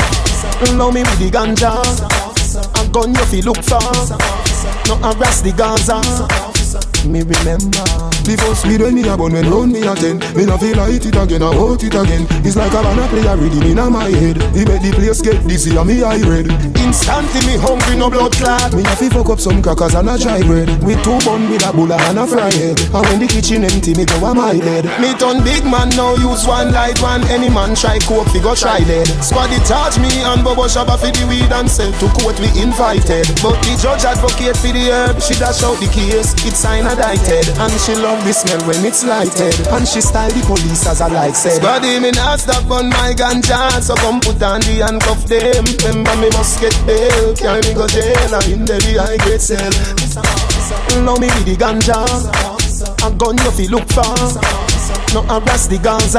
Now me with the ganja, a gun you fi look for. No harass the Gaza. Me remember the first weed when me a bun when round me a ten. Me no feel light it again, I out it again. It's like a banana player reading in my head. He make the place get dizzy and me eye red. Instantly me hungry, no blood clot. Me a fi fuck up some crackers and a dry bread. With two bun with a bulla and a fry head. And when the kitchen empty, me go a my bed. Me turn big man now, use one light one. Any man try coke, fi go try lead. Squaddy charge me and Bobo Shabba fi the weed and sell to court we invited. But the judge advocate fi the herb, she dash out the case. It's sign indicted, and she love the smell when it's lighted. And she style the police as I like said. Squaddy me not stop on my ganja, so come put on the handcuff them. Remember me must get bail, carry me go jail, and in the day I get sell. Now me with the ganja, a gun you fi look for. No harass the Gaza.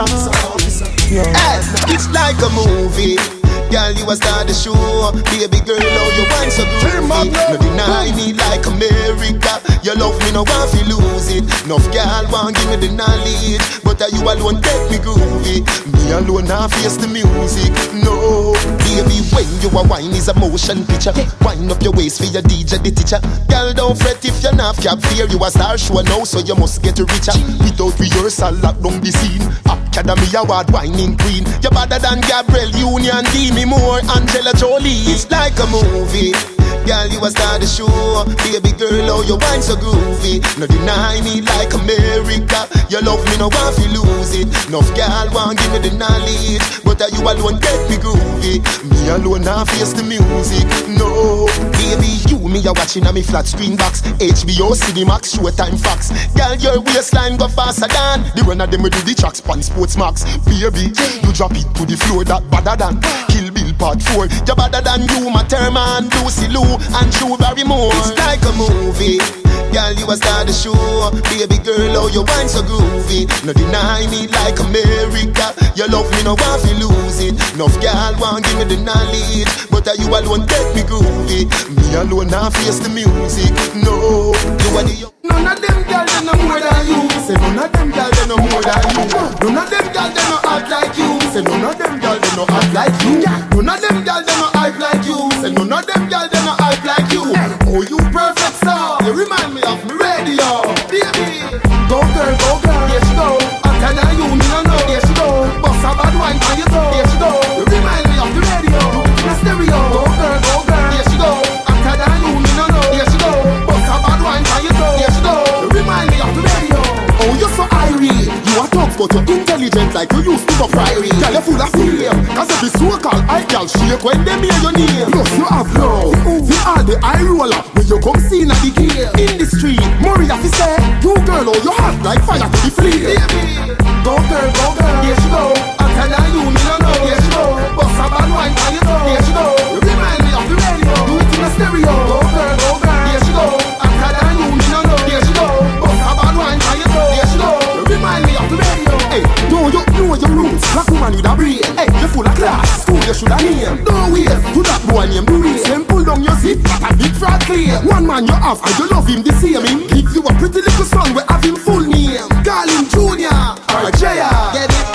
Yeah. Hey, it's like a movie. Girl, you a star the show. Baby girl, oh, you want so groovy. No deny me like America. You love me, no want to lose it. Enough girl want give me the knowledge, but uh, you alone take me groovy. Me alone not face the music. No, baby, when you a wine is a motion picture. Wind up your waist for your D J, the teacher. Girl, don't fret if you're not cap fear. You a star show now, so you must get richer. Without rehearsal, lock down the scene. Academy Award whining queen. You're better than Gabrielle Union, Demi Moore, Angela Jolie. It's like a movie. Girl, you a star the show. Baby girl, oh, you wine so groovy. No deny me like America. You love me, no want to lose it. Enough girl want give me the knowledge, but uh, you alone get me groovy. Me alone not face the music. No, baby, you me a watching on me flat screen box. H B O, Cinemax, Showtime, Fox. Girl, your waistline go faster than the one of them we do the tracks pan Sports Max. Baby, you drop it to the floor that better than Kill Bill Part four. You better than you, my Thurman, Lucy Lou, and Drew Barrymore. It's like a movie. Girl, you a star the show. Baby girl, oh, you wine so groovy. No deny me like America. You love me, no want to lose it. Enough girl want give me the knowledge, but uh, you alone get me groovy. Me alone not face the music. No, you are the none of them girls they no more than you. Say none of them girls they no more than you. None of them girls they no act like you. Say none of them girls they no act like you. None of them girls they no act like you. Say none of them girls they no act like you. Oh, you perfect star. You remind me of me radio, baby. Go girl, go girl, yes you go. After that you me no know, yes you go. Bust a bad wine on your toe, yes you go. You remind me of the radio, in a stereo. Go girl, go girl, yes you go. After that you me no know, yes you go. Bust a bad wine on your toe, yes you go. You remind me of the radio. Oh, you're so irate. You are tough, but you're intelligent like you used to go priory. Girl, you're full of fear. Cause every so-called eye girl shake when they hear your name. Plus you have love. See all the eye roller when you come see in the gear. In the street, Maria fi say, you girl, oh, you hot like fire to the flame. Baby, go girl, go girl, yes you go. After that you me no know, yes you go. Bust a bad wine on your toe, yes you go. You remind me of the radio, do it in a stereo. Go girl, go girl, yes you go. After that you me no know, yes you go. Bust a bad wine on your toe, yes you go. You remind me of the radio. Hey, don't you know your roots? Black woman with a brain. Hey, you full of class. School you should have name. Don't wait to that boy named Louis. Then pull down your zip, that a big fraud claim. One man you have and you love him the same. Him give you a pretty little son, we have him full name. Call him Junior or Jaya. Get it?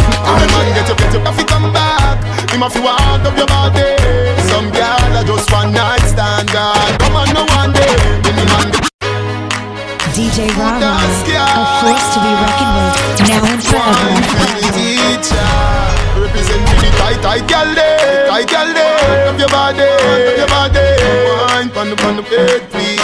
a fi want up your body. Some girl a just one night stand gone. Come on, no one day. Any man. D J Rara, a force to be reckoned with, now and forever. Represent the tight, tight girl day, tight girl day. Up your body, up your body. Wine pon the pon the bed, please.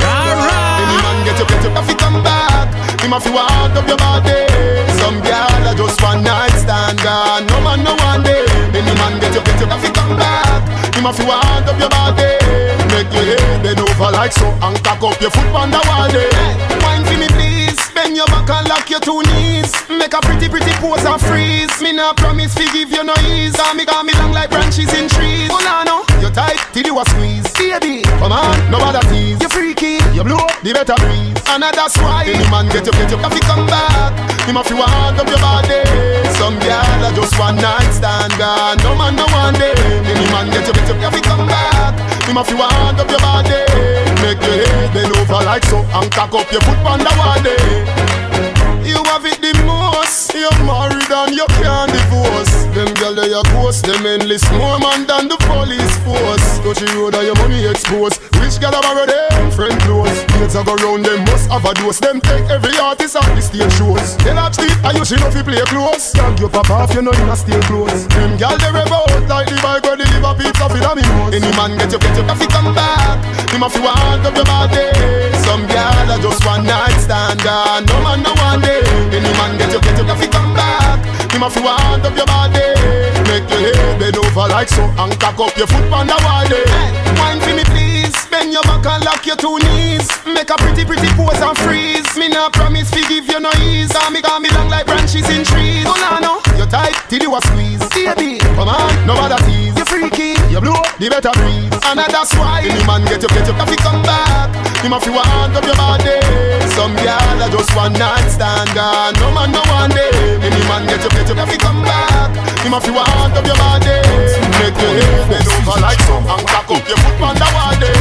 Any man get your get your coffee come back. Him a fi want up your body. Some girl a just one night stand gone. No man no one day. Any man get your get your coffee come back. Him a fi want up your body. Make your head bend over like so and cock up your foot on the wall day. Wine for me please. Bend your back and lock your two knees. Make a pretty pretty pose and freeze. Me nah promise fi give you no ease. And me got me long like branches in trees. Hold on now, you tight till you a squeeze. Baby, come on, no bother tease. You freaky, you blow the better breeze. And that's why any man get you get you coffee come back. Him a fi want up your body. Some girl a just one night stand gone. No man no one day. Any man get you get you coffee come back. Him a fi want up your body. Make your head bend over like so and cock up your foot on the wall day. You have it the most. You're married and you can't divorce. Them girl they a coast. Them endless more man than the police force. Touchy road and your money exposed. Rich girl a borrow them friend clothes. Kids a go round them must have a dose. Them take every artist on the stage shows. They lap steep and you should know fi play close. Tag your papa if you know you not stay close. Them girl they rev out like the bike where they deliver pizza fi the mimos. Any man get you get you coffee come back. Him a fi want up your body. Some girl a just one night stand gone. No man no one day. Any man get you get you coffee come back. Him a fi want up your body. Make your head bend over like so and cock up your foot on the wall day. Wine for me please. Bend your back and lock your two knees. Make a pretty pretty pose and freeze. Me nah promise fi give you no ease. And me got me long like branches in trees. Hold on now, you tight till you a squeeze. Baby, come on, no bother tease. You freaky, you blow the better breeze. And that's why any man get you get you coffee come back. Him a fi want up your body. Some girl a just one night stand gone. No man no one day. Any man get you get you coffee come back. Him a fi want up your body. Make your head bend over like some and cock up your foot on the wall day.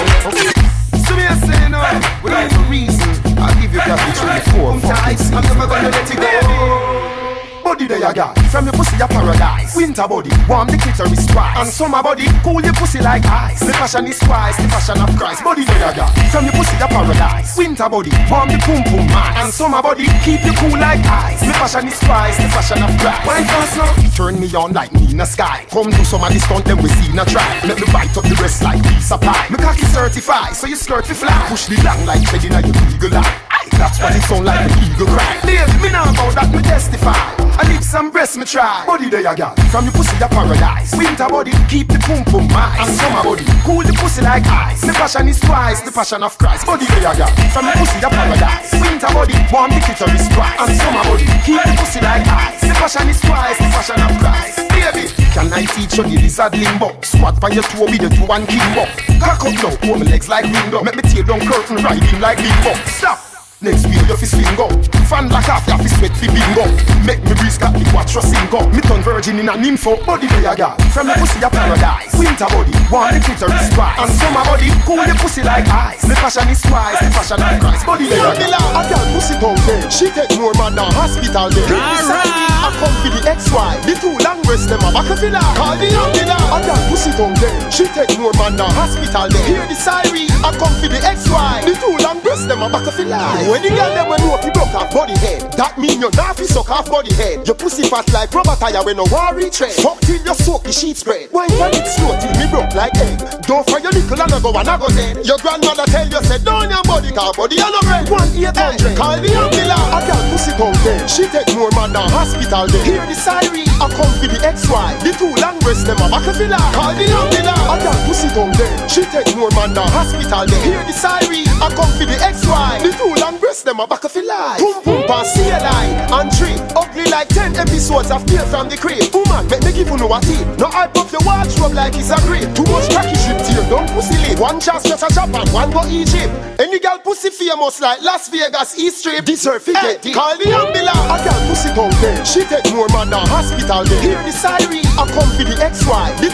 So me a say no, without a reason, I'll give you coffee twenty-four. I'm never gonna let it go. Body there you got, from your pussy a paradise. Winter body, warm the clitoris twice. And summer body, cool your pussy like ice. The passion is twice, the passion of Christ. Body there you got, from your pussy a paradise. Winter body, warm the pum pum mice. And summer body, keep you cool like ice. The passion is twice, the passion of Christ. Why fast now? Turn me on like me in the sky. Come do some of this stunt, then we see in a try. Let me bite up the rest like pizza pie. Me cocky certified, so you skirt fi fly. Push the long like Freddy now you eagle eye. That's what it sound like an eagle cry. Babe, me now about that me testify. I lips and breast me try. Body there you got, from your pussy a paradise. Winter body, keep the pum pum mice. And summer body, cool the pussy like ice. The passion is twice, the passion of Christ. Body there you got, from your pussy a paradise. Winter body, warm the clitoris twice. And summer body, keep the pussy like ice. The passion is twice, the passion of Christ. Baby, can I teach you the lizard limbo? Squat by your toe with the two and kimbo. Cock up now, hold my legs like window. Make me tear down curtain, ride him like bimbo. Stop. Next week your fist swing up. Fan black off your fist sweat fi bingo. Make me breeze got me watch your sing up. Me turn virgin in a nympho. Body there you got, from your pussy a paradise. Winter body, warm the clitoris twice. And summer body, cool the pussy like ice. The passion is twice, the passion of Christ. Body there you got, a girl pussy tongue there. She take more man than hospital there. Beside me, I come for the X Y. The two long breasts them a back of filler. Call the ambulance. A girl pussy tongue there. She take more man than hospital there. Hear the siren, I come for the X Y. The two long breasts them a back of filler. When the girl them when you up, you broke off body head. That mean you not fi suck off body head. Your pussy fat like rubber tire when no worry tread. Fuck till you soak the sheet spread. Why can it slow till me broke like egg? Don't fry your nickel and I go and I go dead. Your grandmother tell you said down your body car body and no bread. One eight hundred. Call the ambulance. A girl pussy come dead. She take more man than hospital dead. Hear the siren. I come for the X Y. The two long breasts them a back of filler. Call the ambulance. A girl pussy come dead. She take more man than hospital dead. Hear the siren. I come for the X Y. The two long breasts them a back of filler. Boom boom pass see a line and three. Ugly like ten episodes of Fear from the Crib. Woman, make me give you no a tip. No hype up your wardrobe like it's a grip. Too much cocky ship tear, don't pussy lip. One chance just a Japan, one go Egypt. Any girl pussy famous like Las Vegas East Strip. Deserve to get it. Call the ambulance. A girl pussy come dead. She take more man than hospital dead. Hear the siren. I come for the X Y. The two long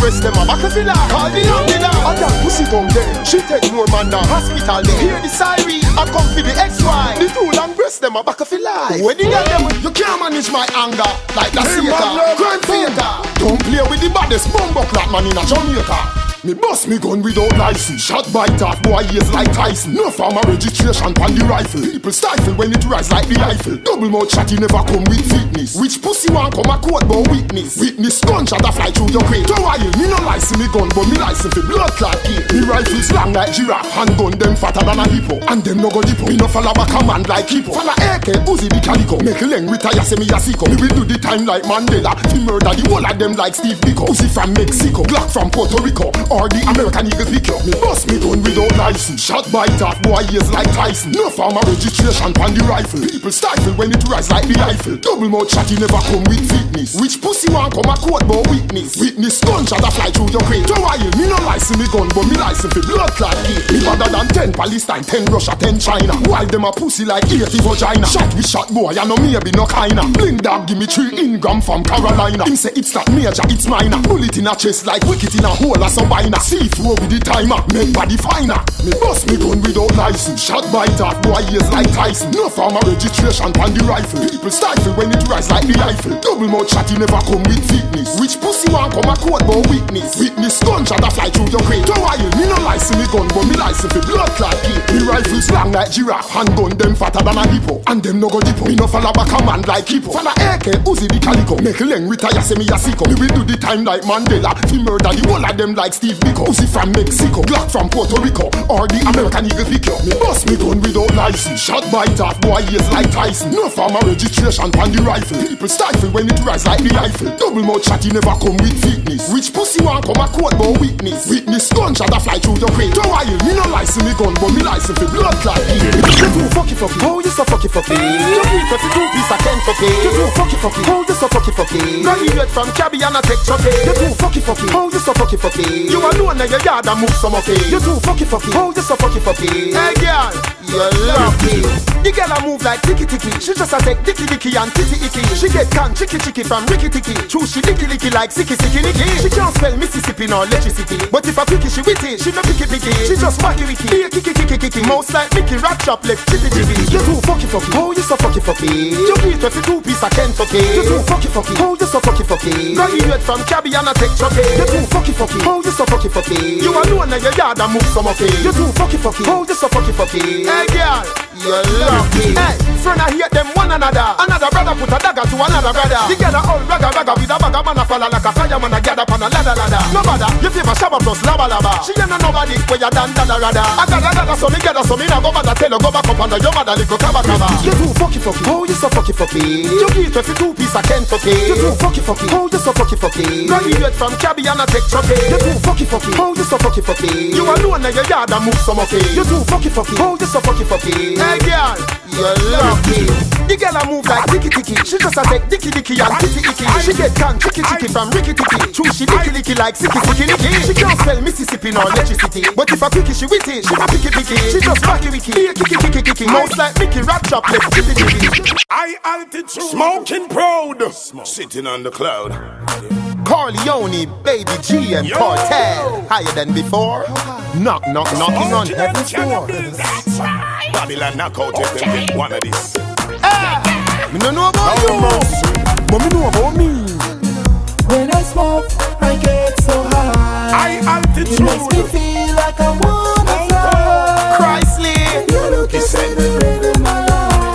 breast them a back of the line. Call the ambulance. A girl pussy down there, she take more man than hospital. They hear the siren, I come for the ex-wife. The two long breast them a back of the line. When the girl them, you can't manage my anger like the theater, crime theater. Don't play with the baddest bumbo clock man in a Jamaica. Me bust me gun without license. Shot by tough boy ears like Tyson. No farmer registration on the rifle. People stifle when it rise like the Eiffel. Double mouth shotty never come with fitness. Which pussy want come a court but witness? Witness gunshot a fly through your crate. Don't worry, me no license me gun but me license for blood clot kid. Me rifles long like giraffe. Handgun them fatter than a hippo. And them no go dippo. Me no follow back a man like hippo. Follow A K, Uzi the calico. Make a leng retire say me a sicko. Me will do the time like Mandela. Fi murder the whole of them like Steve Biko. Uzi from Mexico, Glock from Puerto Rico. Or the American Eagle pick up. Me bust me gun without license. Shot by tough boy ears like Tyson. No farmer registration on the rifle. People stifle when it rise like the Eiffel. Double mouth shotty never come with fitness. Which pussy want come a court but witness? Witness gunshot a fly through your crate. Don't worry, me no license me gun but me license for blood clot kid. Me better than ten Palestine, ten Russia, ten China. While them a pussy like eighty vagina. Shot with shot boy and no maybe no kinda. Bling dog give me three ingram from Carolina. Him say it's not major, it's minor. Bullet in a chest like wicket in a hole or sabina. See through with the timer, make body finer. Me bust me gun without license. Shot by tough boy ears like Tyson. No farmer registration on the rifle. People stifle when it rise like the Eiffel. Double mouth shotty never come with fitness. Which pussy want come a court but witness? Witness gunshot a fly through your crate. Don't worry, me no license me gun but me license for blood clot kid. Me rifles long like giraffe. Handgun them fatter than a hippo. And them no go dippo. Me no follow back a man like hippo. Follow A K, Uzi the calico. Make a leng retire say me a sicko. Me will do the time like Mandela. Fi murder the whole of them like Steve Biko. Uzi from Mexico, Glock from Puerto Rico. Or the American Eagle pick up. Me bust me gun without license. Shot by tough boy ears like Tyson. No farmer registration on the rifle. People stifle when it rise like the Eiffel. Double mouth shotty never come with fitness. Which pussy want come a court but witness? Witness gunshot a fly through your crate. Don't worry, me no license me gun but me license for blood clot. You too fucky fucky, oh you so fucky fucky. You beat us two piece of ten fucky. You too fucky fucky, oh you so fucky fucky. No idiot from Cabby and a tech chucky. You too fucky fucky, oh you so fucky fucky. You alone in your yard and move some okay. You too fucky fucky, oh you so fucky fucky. Hey girl, you're lucky. The girl a move like ticky ticky. She just a take dicky dicky and titty icky. She get can chicky chicky from Ricky Ticky. True she dicky licky like sicky sicky nicky. She can't spell Mississippi nor electricity. But if I picky she witty, she no picky picky. She just wacky wicky. Be a kicky kicky kicky. Mouse like Mickey Rat Chop left chitty chitty. You too fucky fucky, oh you so fucky fucky. You beat twenty-two piece of Kentucky. You too fucky fucky, oh you so fucky fucky. Got idiot from Cabby and a tech chucky. You too fucky fucky, oh you so fucky fucky. You alone in your yard and move some okay. You too fucky fucky, oh you so fucky fucky. Hey girl, you're lucky. Hey, friend I hate them one another. Another brother put a dagger to another brother. Together all ragga ragga with a bag of man a fall like a fireman a gather upon a ladder ladder. No bother, you favor shabba plus lava lava. She ain't no nobody where you done dada rada. I got a dada so me gather so me now go back tell her go back up under your mother little kaba kaba. You too fucky fucky, oh you so fucky fucky. You beat twenty-two piece of Kentucky. You too fucky fucky, oh you so fucky fucky. Got idiot from Cabby and a tech chucky. You too fucky fucky, oh you so fucky fucky. You alone in your yard and move some okay. You too fucky fucky, oh you so fucky fucky. Hey girl, you're lucky. The girl a move like dicky dicky. She just a take dicky dicky and titty icky. She get can chicky chicky from Ricky Ticky. True she dicky licky like sicky sicky nicky. She can't spell Mississippi nor electricity. But if a quickie she witty, she no picky picky. She just wacky wicky. Be a kicky kicky kicky. Mouse like Mickey Rat Chop left chitty chitty. I altitude, smoking proud, sitting on the cloud. Corleone, Baby G and Cartel. Higher than before. Knock knock knocking on heaven's door. Babylon knockout if them get one of these. Ah, me no know about you, but me know about me. When I smoke, I get so high. I altitude. It makes me feel like I wanna fly. Chrysler, you look at it in my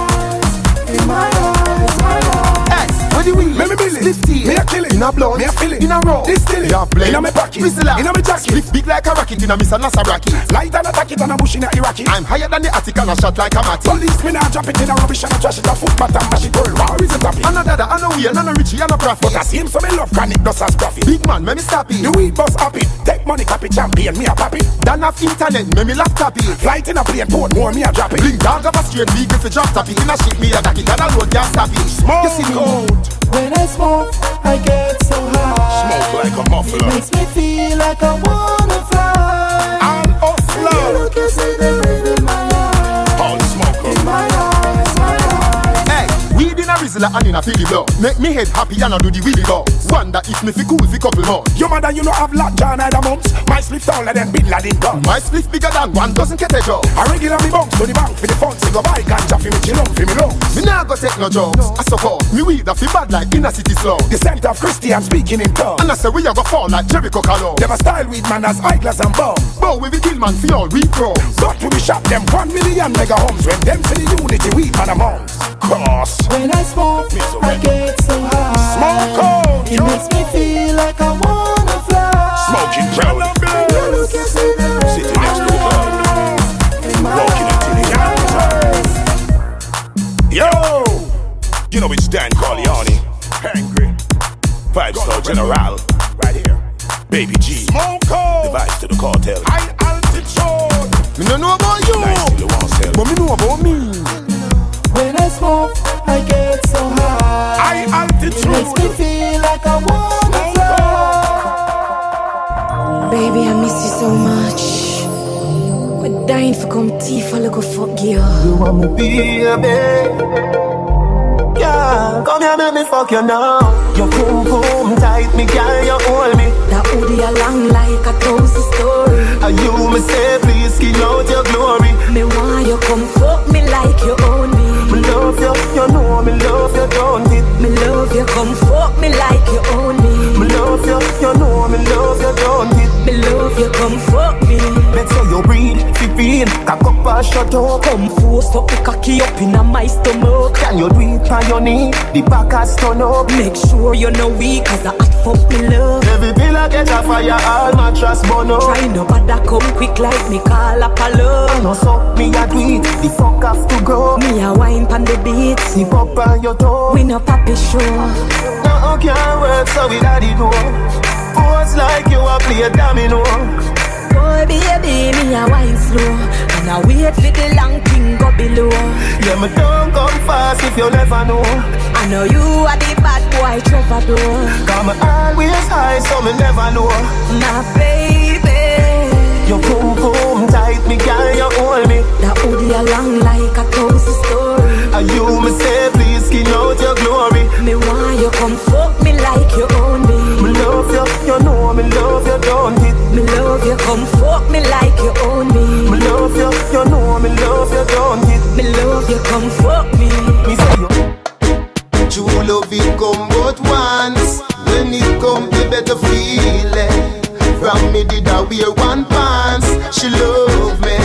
eyes, in my eyes, my eyes. Hey, what do we? Let me bill it. Lifty, me a kill it. In a blunt, me a fill it. In a row, this still it. You have blade. In a me pocket. Whistler. In a me jacket. Big, big like a rocket. In a Miss Nasaraki. Light and attack it and a bush in a Iraqi. I'm higher than the attic and a shot like a matty. Police me now drop it in a rubbish and a trash it a footpath and mash it. World war is a topic. I know dada, I know we, I know Richie, I know profit. But I see him so me love chronic dust as profit. Big man, me me stop it. The weed bus up it. Take money, copy champion, me a pop it. Dan have internet, me me laptop it. Flight in a plane, port more, me a drop it. Bring dog of a straight vehicle for drop top it. In a ship, me a jacket, and a road gas stop it. Smoke you see me out. When I smoke, I get so high. Smoke like a muffler. It makes me feel like I wanna fly. I'm off You look and see the red in my eyes. All smoke in my eyes, my eyes. Hey, weed in a rizzle your hand in a filly blow. Make me head happy and I do the willy bow. Wonder if me fi cool fi couple more. Your mother, you know, have lot John either months. My spliff taller than Bin Laden gun. My spliff bigger than one dozen kettle job. I regular me bounce to the bank for the funds. Go buy ganja fi me chill up fi me low. Me nah go take no jobs. I support me weed a fi bad like inner city slum. The scent of Christian speaking in tongues. And I say we a go fall like Jericho Calo. Them a style with man as eyeglass and bombs. But we be kill man fi all we pro. But we be shot them one million mega homes. When them see the unity we man amongst. Cross. When I smoke, I get so high. Smoke cold. It makes me feel like I wanna fly. Smoking proud. Sitting next to the bar. Walking until the hours. Yo! You know it's Dan Corleone. Angry. Five star general. Right here. Baby G. Smoke cold. The vibes to the cartel. High altitude. Me no know about you. Nice till the one cell. But me know about me. When I smoke, I get so high. High altitude. It makes me feel like I wanna fly. Baby, I miss you so much. We're dying for come tea for look fuck you. You want me baby? Yeah, come here, make me fuck you now. Your boom boom tight, me girl, you hold me. That hoodie along like a thousand story. And you me say, please skin out your glory. Me want you come fuck me like you own me. Me love you, you know me love you, don't it? Me love you, come fuck me like you own me. Me love you, you know me love you, don't it? Me love you, come fuck me. Make sure you breathe, fifteen, cock up and shut up. Come force up the cocky up in a my stomach. Can you do it on your knee? The back has turn up. Make sure you're no weak, cause I hot fuck me love. Every pillar get a fire, all mattress burn up. Try no bother come quick like me call up a love. I know so, me a do it, the fuck have to go. Me a wine pan the beat. Snip up on your toe. We no papi show. No can't work so we daddy do. Pose like you a play a domino. Boy baby, me a wine slow. And I wait for the long thing go below. Yeah, me don't come fast if you never know. I know you are the bad boy troubadour. Come always high so me never know. My baby, your boom boom tight, me girl, you hold me. That hoodie along like a thousand story. And you me say, please skin out your glory. Me want you come fuck me like you own me. Me love you, you know me love you, don't it? Me love you, come fuck me like you own me. Me love you, you know me love you, don't it? Me love you, come fuck me. Me say you. True love it come but once. When it come, you better feel it. From me did I wear one pants. She love me.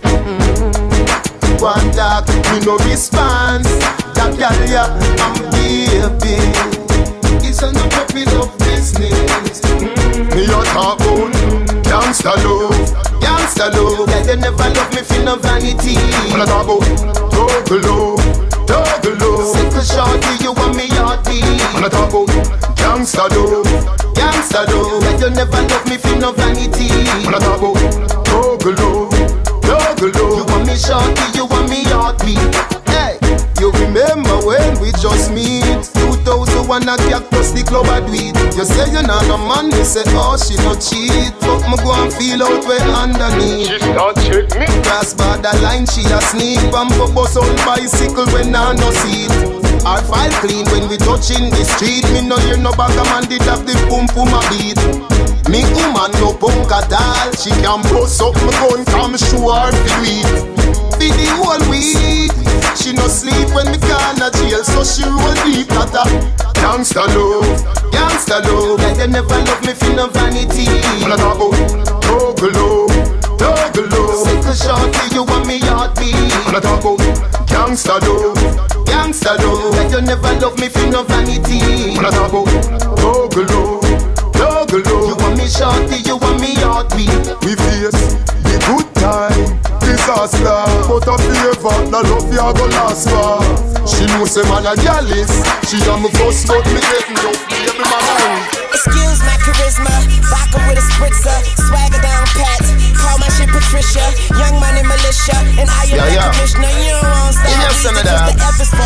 Mm-hmm. One talk, me no response. That girl, yeah, I'm baby. It's a no puppy love business. Mm-hmm. Me a talk about gangsta love. Gangsta love. Yeah, they never love me for no vanity. When I talk about dog love, dog love. Sickle shorty, you want me heartbeat. When I talk about gangsta love, gangsta love. Yeah, you never love me for no vanity. when I talk about dog love, dog love. You want me shorty, you want me heartbeat. Hey, you remember when we just meet? two thousand one a cactus the club a do it. You say you not no man, me say oh she no cheat. Fuck me go and feel out where underneath. She start check me. Cross border line she a sneak. Pump up bus on bicycle when I no seat. Our file clean when we touch in the street. Me no hear no back a man did have the pum pum a beat. Me woman no punk at all. She can bust up me gun come show her the weed. Be the whole week. She no sleep when me gone a jail, so she roll deep at her. Gangsta love, Gangsta love. Yeah, they never love me for no vanity. when I talk about dog love, dog love. Sickle shorty, you want me heartbeat. when I talk about gangsta love, Gangsta love. Yeah, you never love me for no vanity. when I talk about dog love, dog love. You want me shorty, you want me heartbeat. We face the good time, disaster, but a favor, the love ya go last far. She know say man a gallus, she a me first but me getting up, baby man. Excuse my charisma, vodka with a spritzer, swagger down pat, call my shit Patricia, young money militia, and I am Yeah, the yeah. commissioner. You don't want to stop You know me, some of because that. the F is fucked Um,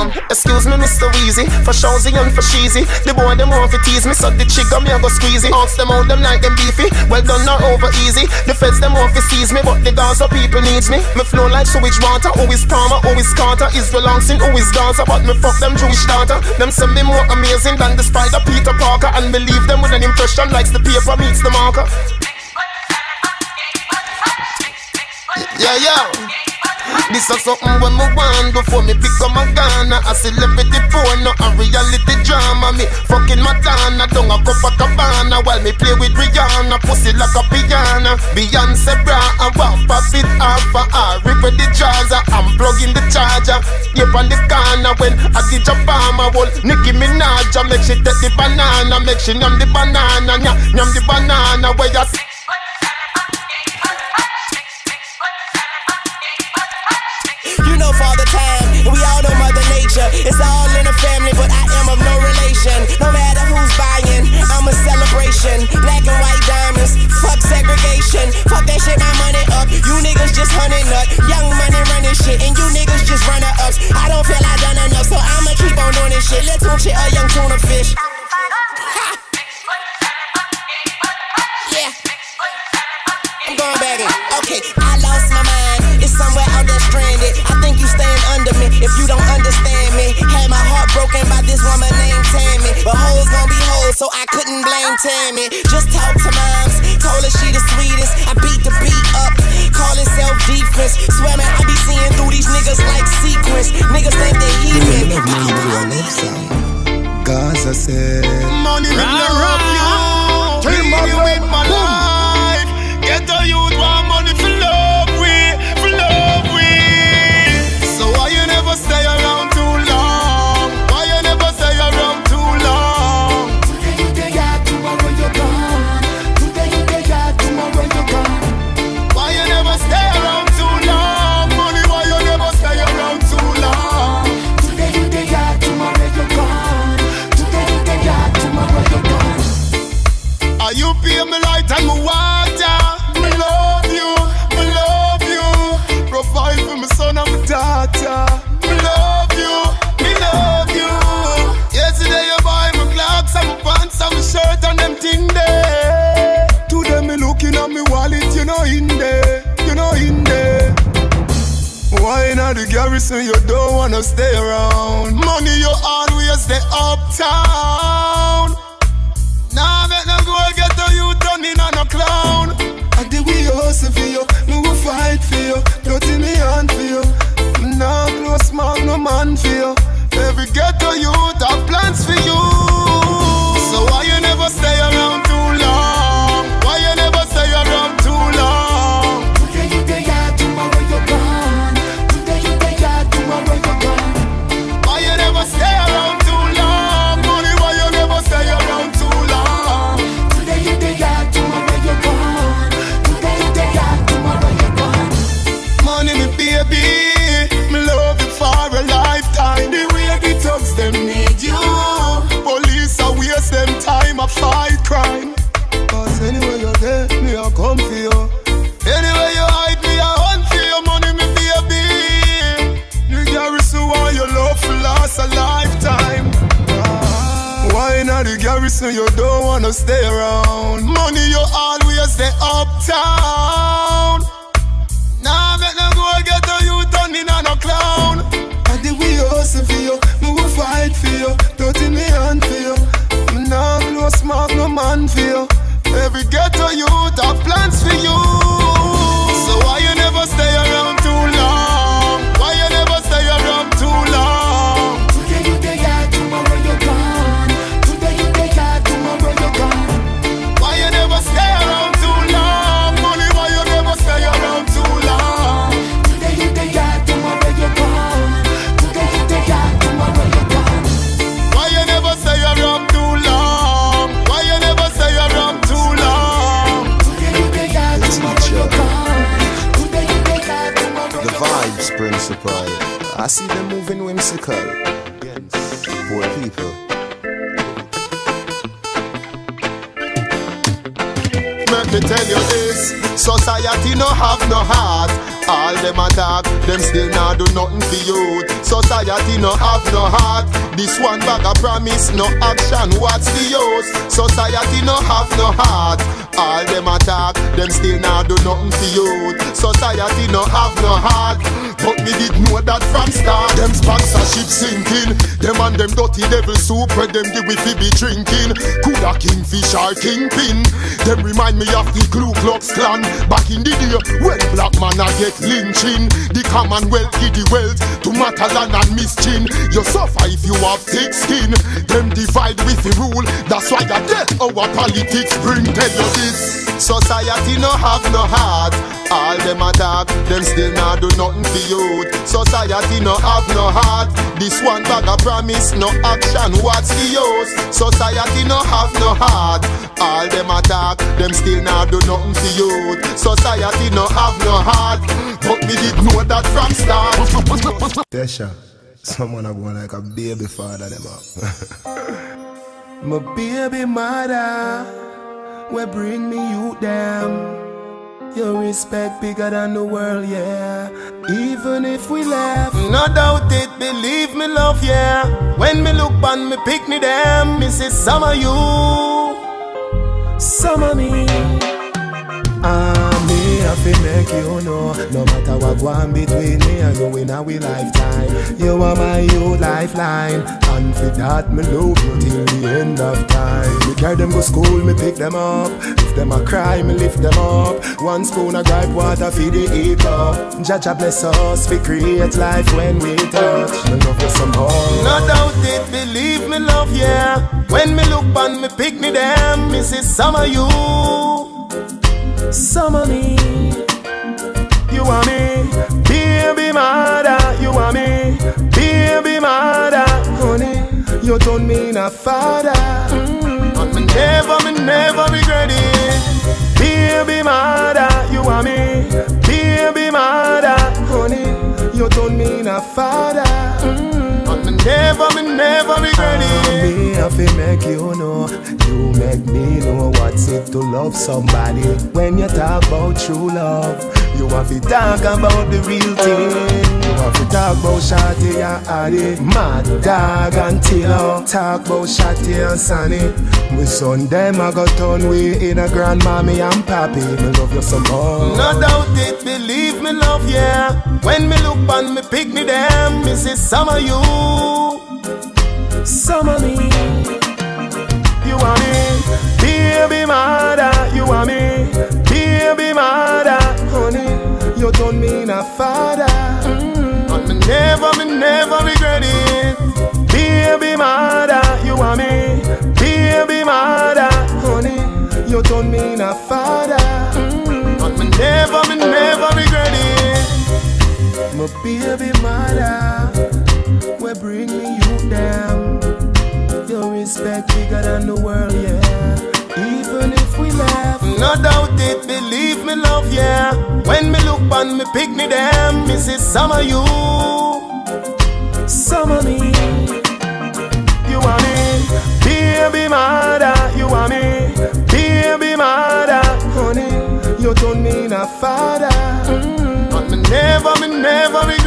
Um, excuse me, Mister Weezy, for Shawzy and for Sheezy. The boy them want to tease me, so the chigga me a go squeezy. Ask them out them like them beefy, well done not over easy. The feds them want to seize me, but the Gaza people needs me. Me flow like sewage water, always Palmer, always Carter. Israel Langston, always Gaza, but me fuck them Jewish daughter. Them send me more amazing than the spider Peter Parker, and me leave them with an impression like the paper meets the marker. Yeah, yeah. This is something when me want before me become a Ghana. A celebrity porno, a reality drama. Me fucking Madonna, down a Copacabana while me play with Rihanna, pussy like a piano. Beyonce bra and walk pop it off for her. Rip with the jaza, I'm plugging the charger. Yep on the corner when I did Obama wall. Nicki Minaj, make she take the banana, make she yum the banana, yum, yum the banana. Where you see? You know Father Time, and we all know Mother Nature. It's all in the family, but I am of no relation. No matter who's buying, I'm a celebration. Black and white diamonds, fuck segregation. Fuck that shit, my money up. You niggas just hunting up. Young money running shit, and you niggas just runner ups. I don't feel I done enough, so I'ma keep on doing this shit. Let's watch it, a young tuna fish. Ha. Yeah. I'm going back in. Okay, I lost my mind. It's somewhere out there stranded. I think you staying under me if you don't understand me. Had my heart broken by this woman named Tammy, but hoes gon' be hoes, so I couldn't blame Tammy. Just talk to moms, told her she the sweetest. I beat the beat up, call it self-defense. Swear man, I be seeing through these niggas like sequence. Niggas think they heathen. Gaza said, money me love you, treat you with my life. Get the youth want money for love we, for love we. So why you never stay around too long? Why you never stay around too long? Today you day out, tomorrow you're gone. Today you day out, tomorrow you're gone. Why you never stay around too long? Money, why you never stay around too long? Today you day out, tomorrow you're gone. Today you day out, tomorrow you're gone. Are you pay me light and me water? Me love you, me love you. Provide for my son and my daughter. Me love you, me love you. Yesterday you buy my clocks and my pants and my shirt and them thing there. Today me looking at me wallet, you know in there, you know in there. Why not the garrison you don't wanna stay around? Money you always stay uptown. Nah, make no go get the youth done in on a clown. I did we hustle for you, me will fight for you, dirty me hand for you. Me nah close mouth, no man for you. Every ghetto youth have plans for you. So why you never stay around too long? Why you never stay around too long? Today you day out, tomorrow you're gone. Today you day out, tomorrow you're gone. Why you never stay around too long? Money, why you never stay around too long? Today you day out, tomorrow you're gone. Today you day out, tomorrow you're gone. Money, me baby, me love you for a lifetime. The way the thugs them need you. Police are waste them time a fight crime. Cause anywhere you're there, me I come for you. Anyway you hide me, I hunt for your money, me baby. You garrison want your love for last a lifetime. Ah, why not the garrison you don't wanna stay around? Money you always stay uptown. Nah, make no go get the youth done in on a clown. I did we hustle for you, me will fight for you, dirty me hand for you. Me nah close mouth, no man for you. Every ghetto youth have plans for you. So why you never stay around too long? Why you never stay around too long? Today you day out, tomorrow you're gone. Today you day out, tomorrow you're gone. Why you never stay around too long? Money, why you never stay around too long? Today you day out, tomorrow you're gone. Today you day out, tomorrow you're gone. Why you never stay around too long? Why you never stay around too long? Today you day out, tomorrow you're gone. Today you day out, tomorrow The you're gone. vibes principle. I see them moving whimsical. Poor people. Make let me tell you this. Society no have no heart. All them attack, them still not do nothing for youth. Society no have no heart. This one bag of promise, no action, what's the use? Society no have no heart. All them attack, them still not do nothing for youth. Society no have no heart. But me did know that from start. Them sponsorship sinking. Them and them dirty devil soup where them give we fi be drinking. Coulda kingfish or kingpin. Them remind me of the Ku Klux Klan back in the day when black man a get lynching. The Commonwealth give the wealth to Matalan and Miss Chin. You suffer if you have thick skin. Them divide with the rule. That's why I get our politics bring. Tell you this. Society no have no heart. All them attack, them still not do nothing for youth. Society no have no heart. This one bag of promise, no action, what's the use? Society no have no heart. All them attack, them still not do nothing for youth. Society no have no heart. But me did know that from start. Tesha, someone a going like a baby father them up. My baby mother, we bring me you them. Your respect bigger than the world, yeah. Even if we laugh, no doubt it, believe me love, yeah. When me look on me pick me them, me say some of you, some of me. Ah, me I fi make you know. No matter what go on between me and you in our lifetime, you are my you lifeline. And for that me love you till the end of time. Me carry them go school, me pick them up. If them a cry, me lift them up. One spoon of gripe water feed the eat up. Jaja bless us, we create life when we touch. Me love you some more. No doubt it, believe me love, yeah. When me look on me pick me them, me say some of you, some of me. You are me, baby mother. You are me, baby mother. Honey, you don't mean a father. Mm. And me never, me never regret it. Baby mother, you are me, baby mother. Honey, you don't mean a father. Mm. And me never, me never regret it. Me I fi make you know. You make me know what's it to love somebody. When you talk about true love, you have to talk about the real thing. You have to talk about Shotty and Addy, Mad Dog and Tilo. Talk about Shotty and Sonny. My son them I got turn way in a grandmammy and pappy. Me love you some more. No doubt it, believe me love, yeah. When me look on me pick me them, me say some of you, some of me. You are me, baby mother. You are me, baby mother. Honey, you don't mean a father. Mm. And me never, me never regret it. Baby mother, you are me, baby mother. Honey, you don't mean a father. Mm. And me never, me never regret it. My baby mother, we bring me you down. Your respect bigger than the world, yeah. Even if we laugh, no doubt it, believe me love, yeah. When me look on me pick me them, me say some of you, some of me. You are me, baby mother. You are me, baby mother. Honey, you don't mean a father. Mm. And me never, me never regret